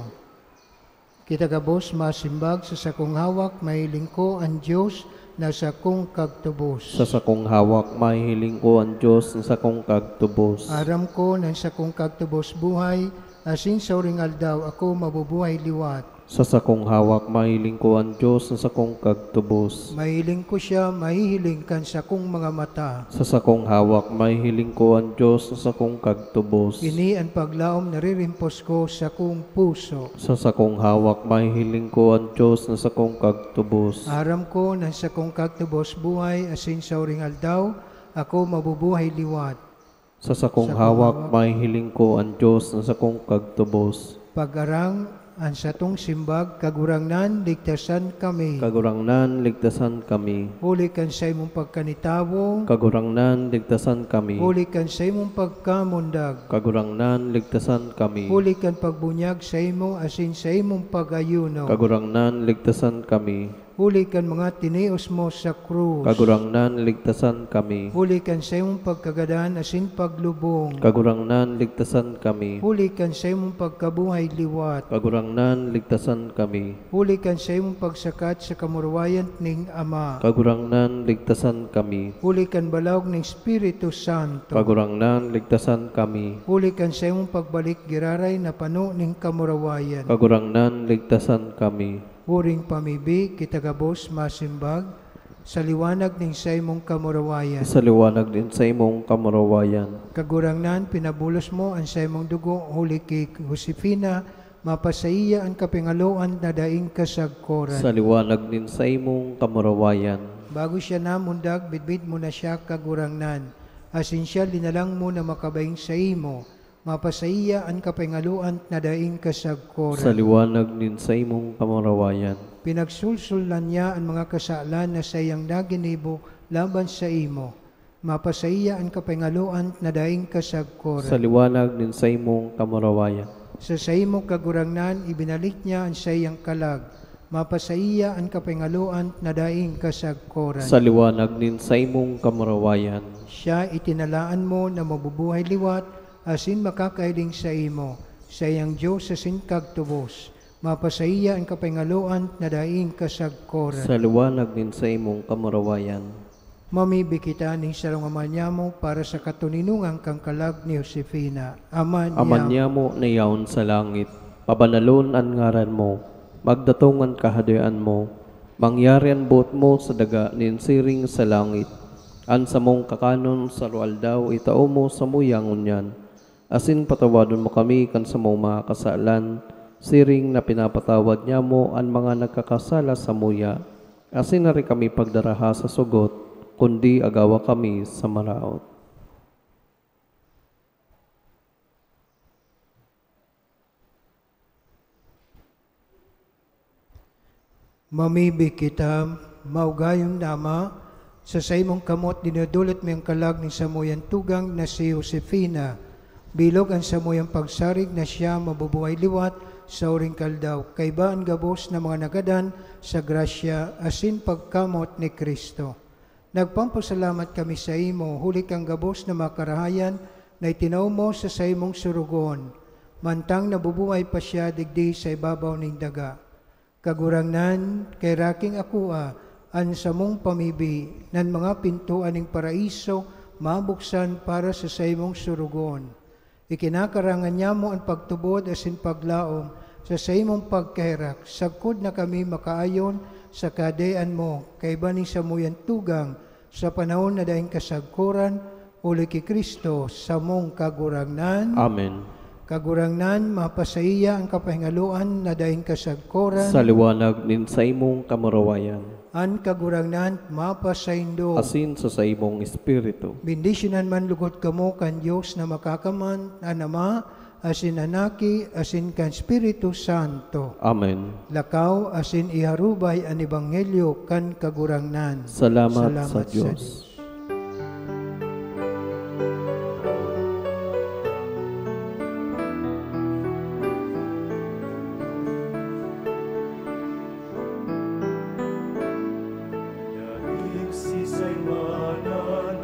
Kita gabos masimbag sa sakong hawak, mahiling ko ang Diyos na sakong kagtubos. Sa sakong hawak mahihiling ko ang Diyos sa sakong kagtubos. Aram ko ng sakong kagtubos buhay, asin sa uring aldaw ako mabubuhay liwat. Sa sakong hawak mahiling ko ang Diyos sa sakong kagtubos. Mahiling ko siya, mahihiling kan sakong mga mata. Sa sakong hawak mahihiling ko ang Diyos sa sakong kagtubos. Ini ang paglaom naririmpos ko sa kong puso. Sa sakong hawak mahihiling ko ang Diyos sa sakong kagtubos. Aram ko ng sakong kagtubos buhay, asin sa uring aldaw ako mabubuhay liwat. Sa sakong Sakong hawak hawak. mahihiling ko ang Diyos sa sakong kagtubos. Pag-arang ang satong simbag, kagurangnan, ligtasan kami. Kagurangnan, ligtasan kami. Huli kan sa imong pagkanitawo, Kagurangnan, ligtasan kami. huli kan sa imong pagkamundag, Kagurangnan, ligtasan kami. huli kan pagbunyag sa imo, asin sa imong pag-ayuno. Kagurangnan, ligtasan kami. Huli kan mga tinios mo sa krus. Kagurangnan, ligtasan kami. Huli kan sa imong pagkagadan, asin paglubong. Kagurangnan, ligtasan kami. Huli kan sa imong pagkabuhay liwat. Kagurangnan, ligtasan kami. Huli kan sa imong pagsakat sa kamurawayan ning Ama. Kagurangnan, ligtasan kami. Huli kan balawg ning Espiritu Santo. Kagurangnan, ligtasan kami. Huli kan sa imong pagbalik giraray na pano ning kamurawayan. Kagurangnan, ligtasan kami. Huring pamibi, kita gabos masimbag, sa liwanag ning sa imong kamurawayan. Sa liwanag din sa imong kamurawayan. Kagurangnan, pinabulos mo ang sa imong dugo, huli kay Josefina, mapasaiya ang kapingaloan na daing kasagkoran. Sa liwanag din sa imong kamurawayan. Bago siya namundag, bitbit mo na siya kagurangnan. Asin siya linalang mo na makabaing sa imo, mapasaiya ang kapingaluan na daing kasagkoran. Sa liwanag din sa imong kamurawayan. Pinagsulsulan niya ang mga kasalan na sayang naginibo laban sa imo, mapasaiya ang kapingaluan na daing kasagkoran. Sa liwanag din sa imong kamurawayan. Sa sa imo kagurangnan, ibinalik niya ang sayang kalag, mapasaiya ang kapingaluan na daing kasagkoran. Sa liwanag din sa imong kamurawayan. Siya itinalaan mo na mabubuhay liwat, asin makakailing sa imo, sayang Diyos asin kagtubos, mapasaiya ang kapingaluan na daing kasagkoran. Sa liwanag din sa imong kamurawayan. Mamibi kita ning sarong ama niya mo para sa katuninungang kang kalag ni Josefina. Ama niya, Aman niya mo na yaon sa langit, pabanalon ang ngaran mo, magdatongan kahadoyan mo, mangyari ang buot mo sa daga ninsiring sa langit, an sa mong kakanon sa rual daw itao mo sa muyangon yan, asin patawadon mo kami kan sa mong mga kasalan, siring na pinapatawad niya mo ang mga nagkakasala sa muya, asin na rin kami pagdaraha sa sugot, kundi agawa kami sa maraot. mamibi kita, maugayong nama, sa saimong kamot dinudulot mo yung kalag ni samoyan tugang na si Josefina, bilog ang samoyang pagsarig na siya mabubuhay liwat sa uring kaldaw, kaibaan gabos na mga nagadan sa grasya, asin pagkamot ni Kristo. Nagpampasalamat kami sa imo, huli kang gabos na makarahayan na itinaw mo sa saimong surugon, mantang nabubuhay pa siya digdi sa ibabaw ng daga. Kagurangnan, kay raking akua, an samong pamibi, nan mga pintuan ng paraiso, mabuksan para sa saimong surugon. Ikinakarangan niya mo ang pagtubod asin paglaom sa saimong pagkahirak, sagkod na kami makaayon sa kadean mo, kay baning samuyan tugang, sa panahon na daing kasagkuran, uli ki Kristo, sa mong kagurangnan. Amen. Kagurangnan, mapasaiya ang kapahingaluan na daing kasagkuran. Sa liwanag din sa imong kamurawayan. An kagurangnan, mapasaindo. Asin sa sa imong espiritu. Bendisyonan man lugot kamo kan Diyos na makakaman, anama, asin anaki, asin kan Espiritu Santo. Amen. Lakaw, asin iharubay ang Ebanghelyo kan kagurangnan. Salamat, Salamat sa sa Diyos. Yaig si say manan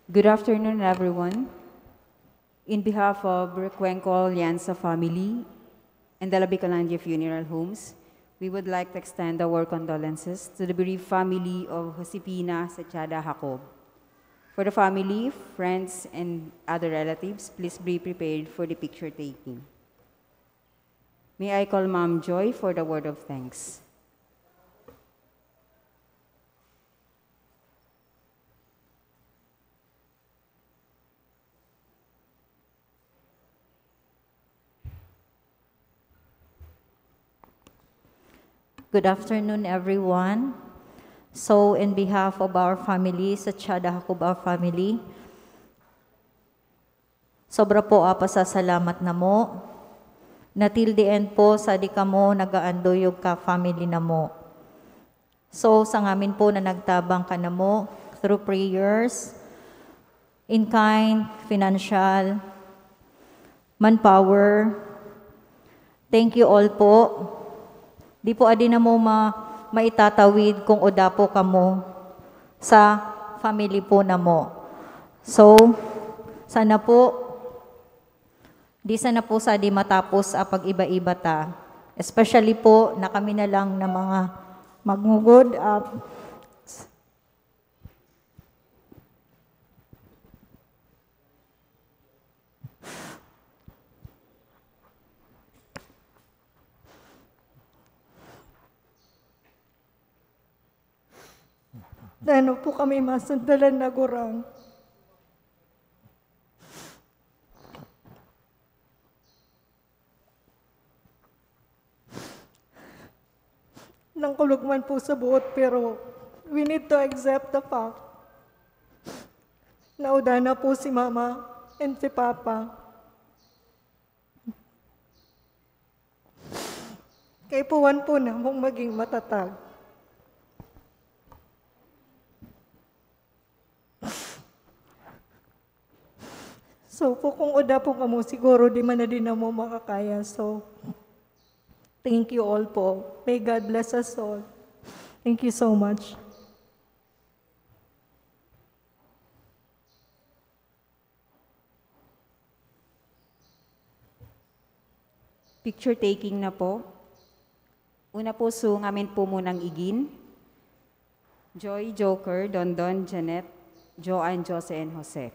Good afternoon, everyone. In behalf of Requiem Lianza family and the Bicolandia Funeral Homes, we would like to extend our condolences to the bereaved family of Josefina Sachada Jacob. For the family, friends, and other relatives, please be prepared for the picture taking. May I call Ma'am Joy for the word of thanks. Good afternoon, everyone. So, in behalf of our family, sa Tiyada Jacob, our family, sobra po ah, pasasalamat na mo. Natil the end po sa di ka mo nagaando yung ka family na mo. So, sa ngamin po na nagtabang ka na mo through prayers, in kind, financial, manpower. Thank you all po. Di po adi na mo ma maitatawid kung oda po kamo sa family po na mo. So, sana po, di sana po sa di matapos a pag-iba-iba ta. Especially po na kami na lang na mga magngugod up. Ano po kami masandalan na gurang. Nang kulugman po sa buot pero we need to accept the fact. Nauda na po si Mama and si Papa. Kay puwan po na mong maging matatag. So po kung oda po kamo, siguro di man na din na mo makakaya. So, thank you all po. May God bless us all. Thank you so much. Picture taking na po. Una po so ngamin po munang igin. Joy, Joker, Dondon, Janet, Joanne, Jose, and Jose.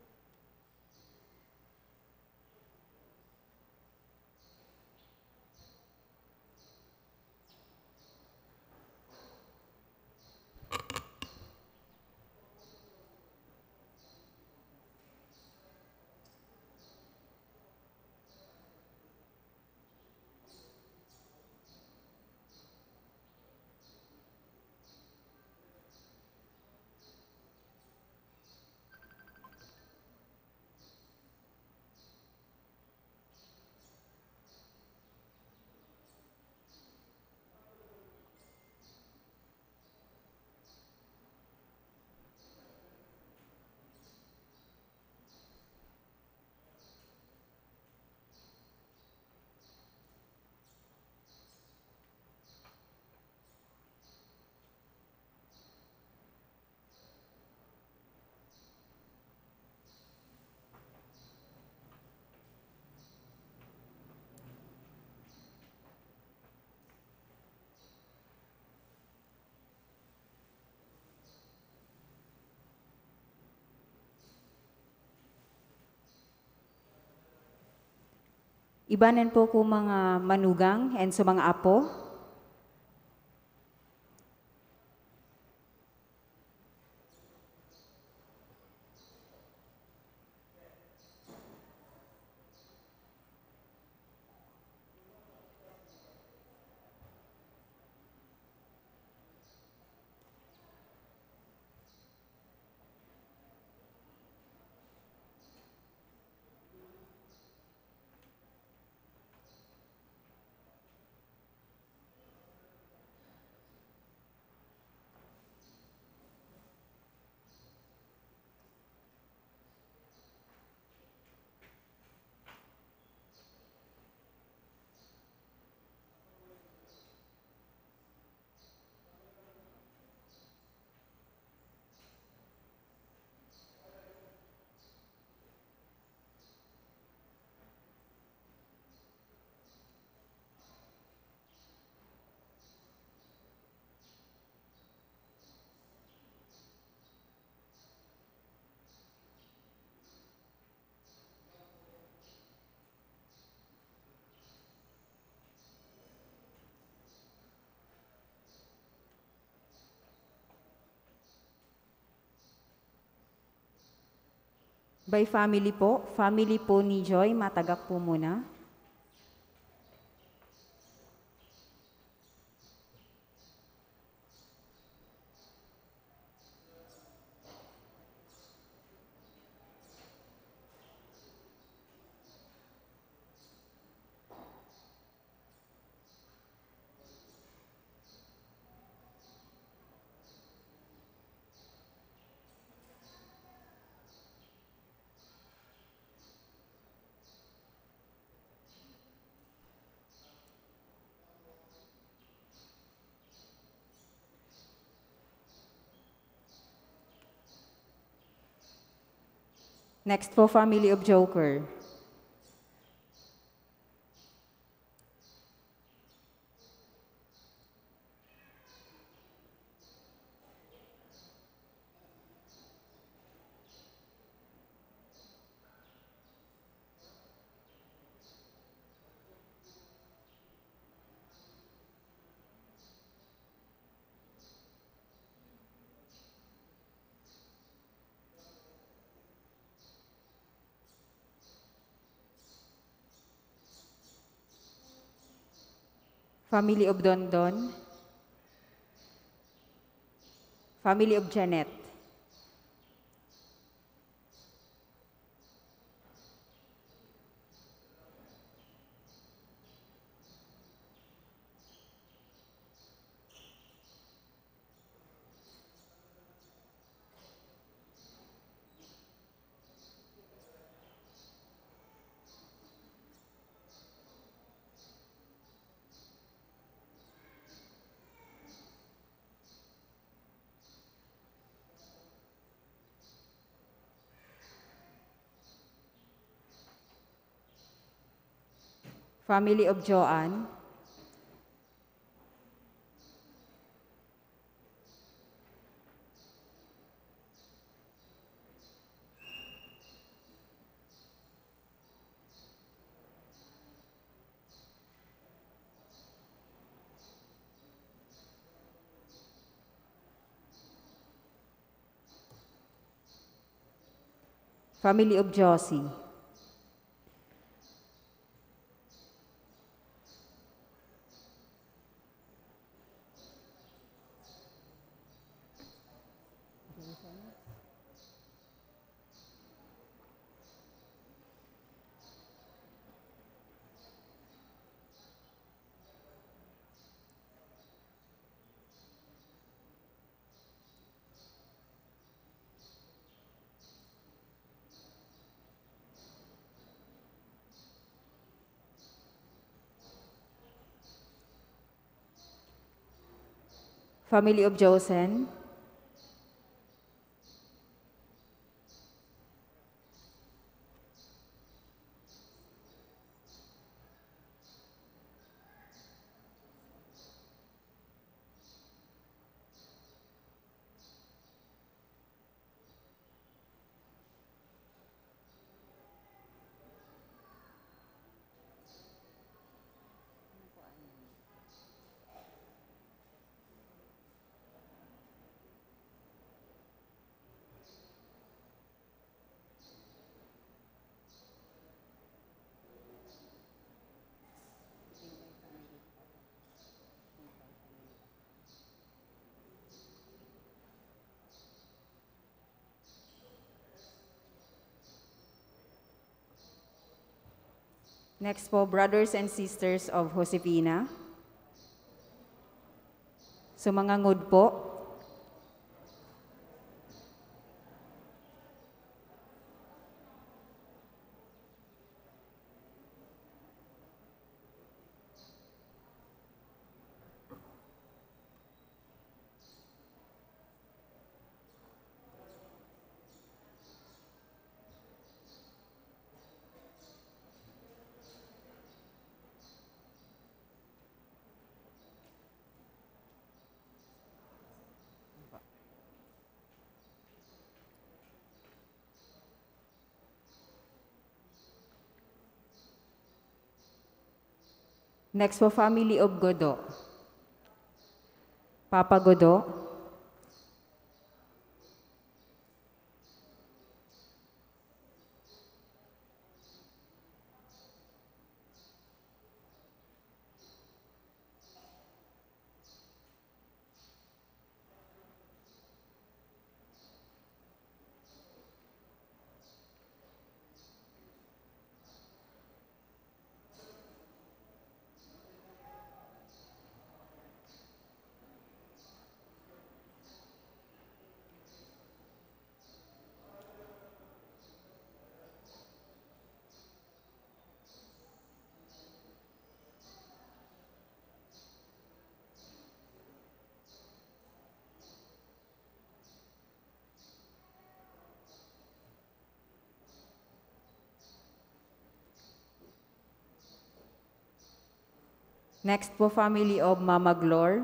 Ibanan po ko mga manugang and sa mga apo. By family po, family po ni Joy, matagak po muna. Next po, family of Joker. Family of Dondon. Family of Janet. Family of Joanne. Family of Josie. Family of Josen. Next po, brothers and sisters of Josefina. Sumangangod po. Next po, family of Godo. Papa Godo. Next po, family of Mama Glor.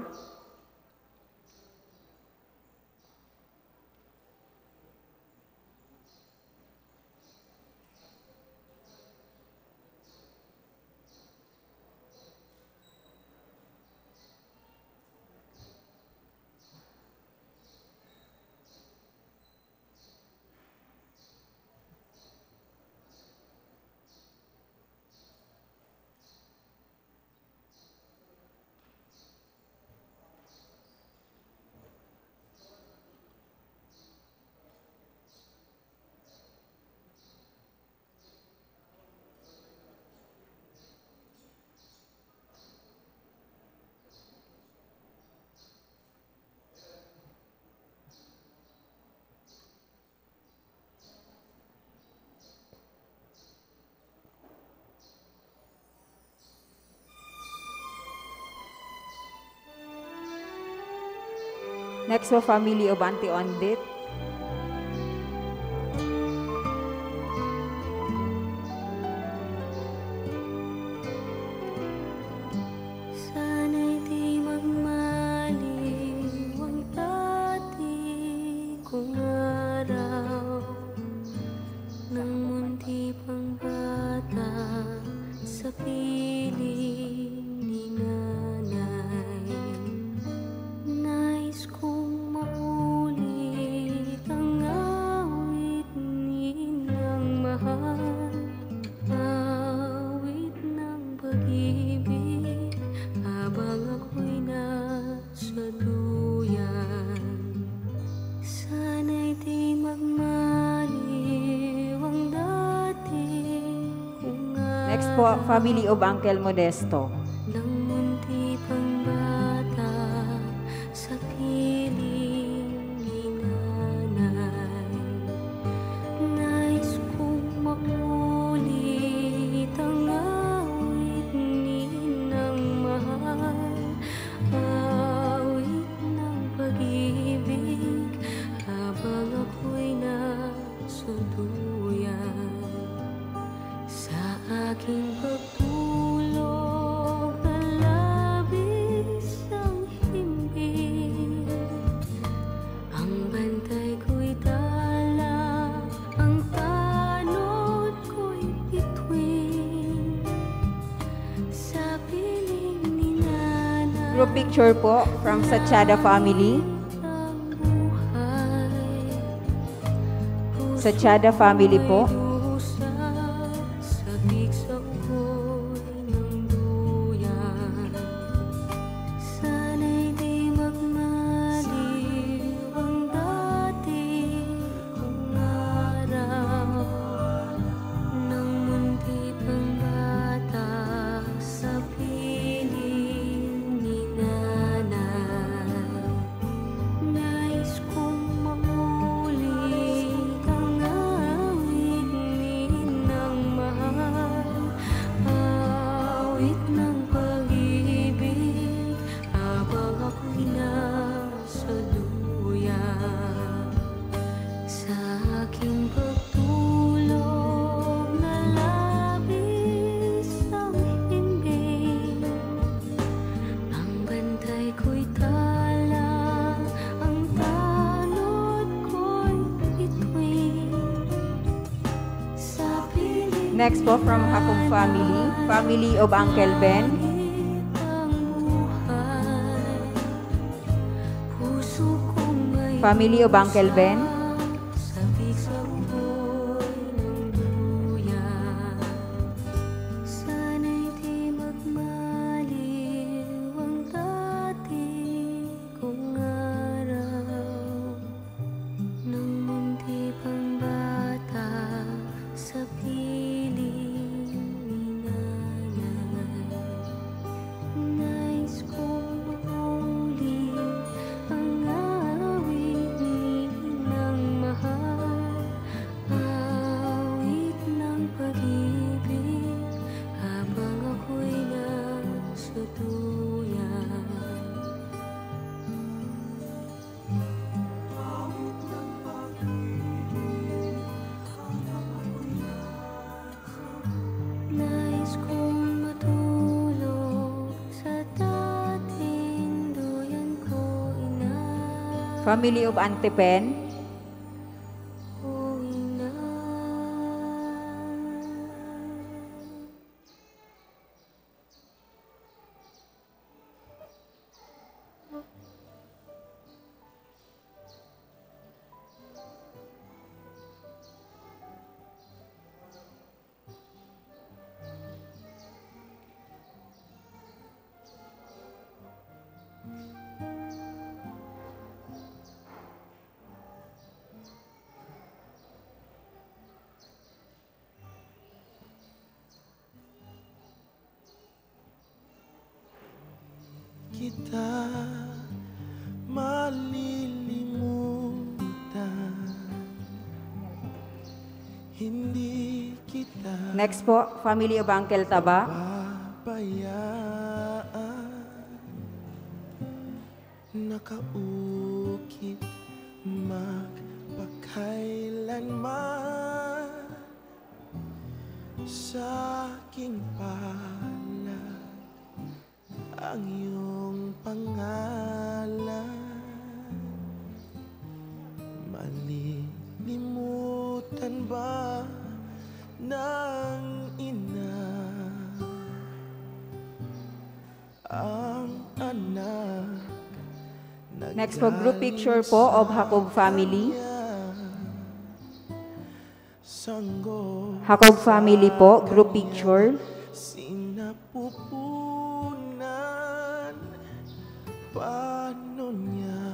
Next po, family of Auntie Ondit. Sana'y di magmaliw ang dati kong araw nang munti pang bata sa piling ni nanay. Nais kong maulit ang awit ninang mahal, awit ng pag-ibig habang ako'y nasa duyan. Sana'y di magmaliw ang dati kong Next po, family of Uncle Modesto. nang munti pang bata sa piling ni nanay. Nais kong maulit ang awit ninang mahal, awit ng pag-ibig habang ako'y nasa duyan. Sa aking pagtulog na labis ang himbing, ang bantay ko'y dala, ang tanod ko'y bituin. Sa piling ni nanay Group picture po from Sachada family. ang buhay. Sachada family po. Sabik sa ukoy ng duyan. Sana'y di magmaliw ang dati kong araw nang munti pang bata sa piling ni nanay. Nais kong maulit ang awit ninang mahal, awit ng pag-ibig habang ako'y nasa duyan. Sa aking pagtulog na labis ang himbing, ang bantay ko'y tala, ang tanod ko'y bituin. Sa piling Next po from Hakong family. Family of Uncle Ben. ang buhay, puso kong may Family of Uncle Ben. sabik sa ukoy ng duyan. Sana'y di magmaliw ang dati kong araw nang munti pang bata sa piling ni nanay. Nais kong maulit ang awit ninang Family of Antepen. O Ina. Kita malilimutan, hindi kita Next po, family of Uncle Taba. pabayaan, nakaukit magpakailanman sa aking palad ang iyong pangalan. Malilimutan ba ng ina ang anak? Next po, group picture po of Jacob family. Jacob family po, group picture. Sinapupunan, paano niya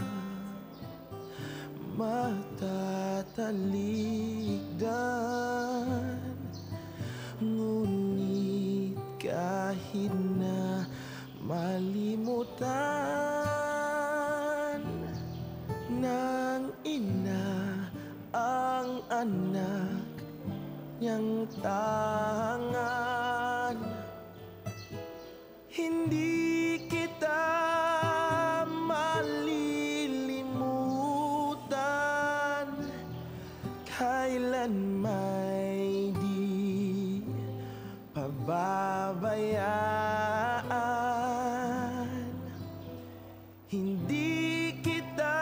matatalikdan? Ngunit kahit na malimutan ng ina ang anak niyang tangan, hindi kita malilimutan kailan may di pababayaan. Hindi kita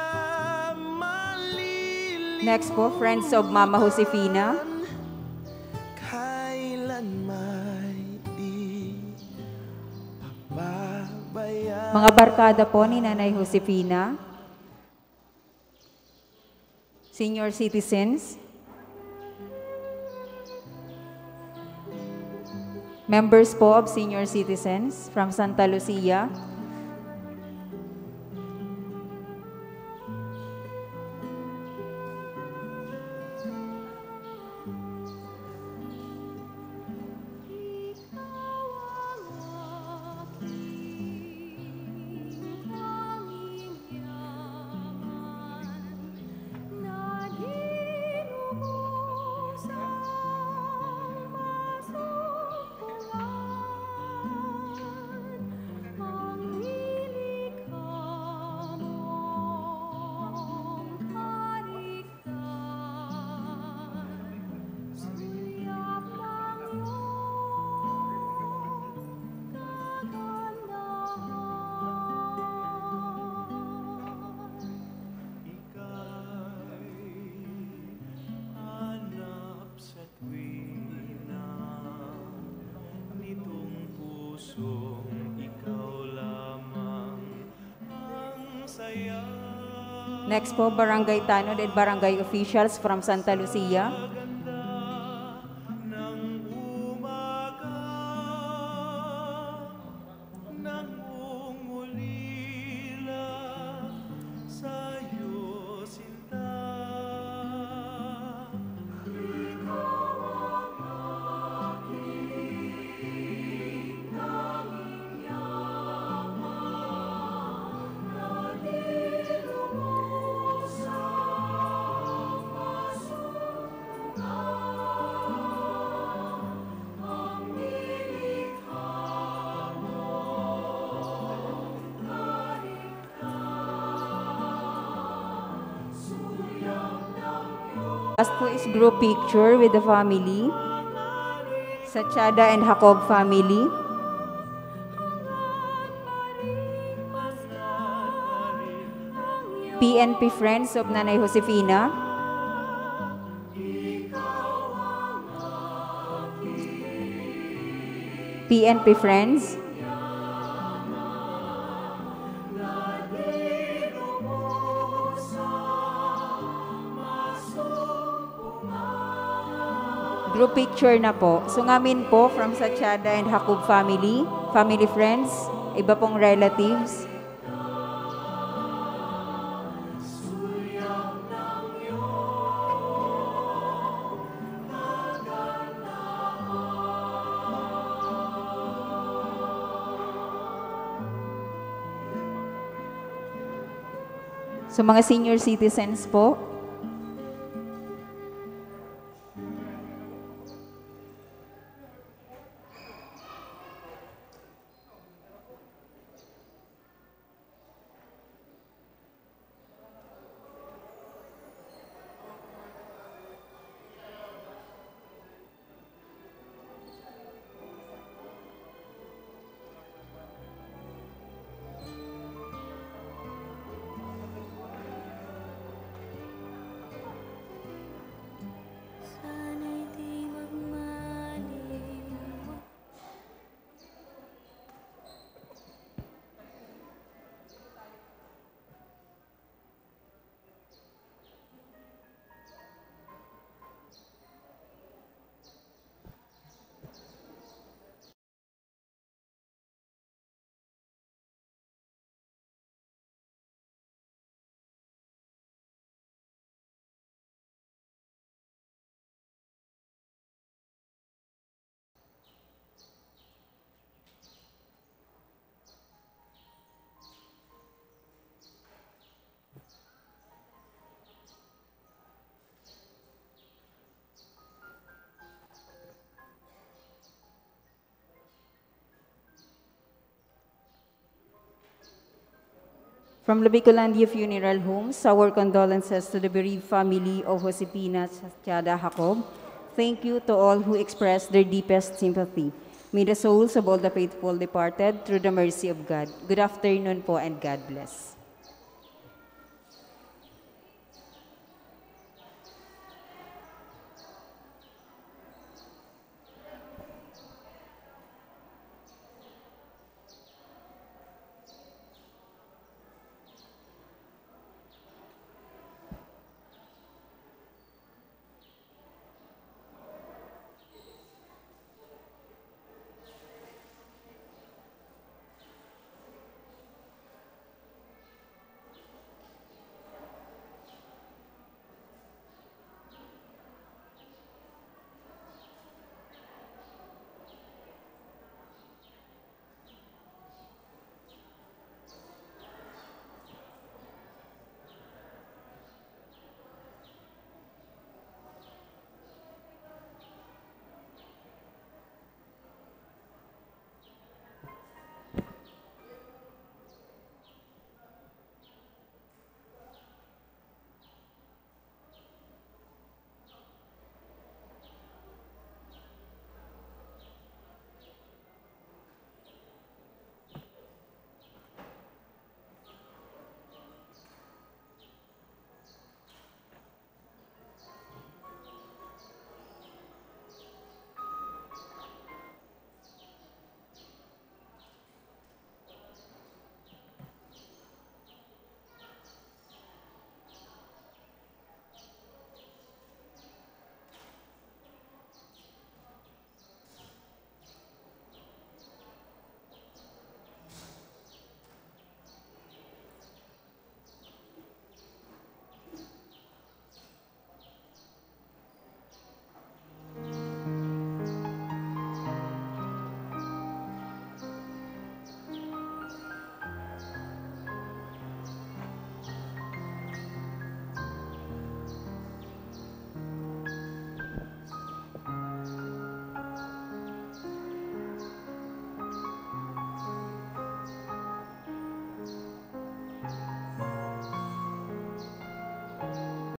malilimutan. Next po, friends of Mama Josefina. Kailan may di pababayaan. Mga barkada po ni Nanay Josefina. Senior citizens. Members po of senior citizens from Santa Lucia. Next po, Barangay Tanod and Barangay officials from Santa Lucia. Last po is group picture with the family. Sachada and Jacob family. P N P Friends of Nanay Josefina, P N P Friends, group picture na po. So ngamin po from Sachada and Jacob family, family friends, iba pong relatives. So mga senior citizens po, Sana'y di magmaliw. from the Bicolandia Funeral Homes, our condolences to the bereaved family of Josefina Sachada Jacob. Thank you to all who expressed their deepest sympathy. May the souls of all the faithful departed through the mercy of God. Good afternoon po and God bless.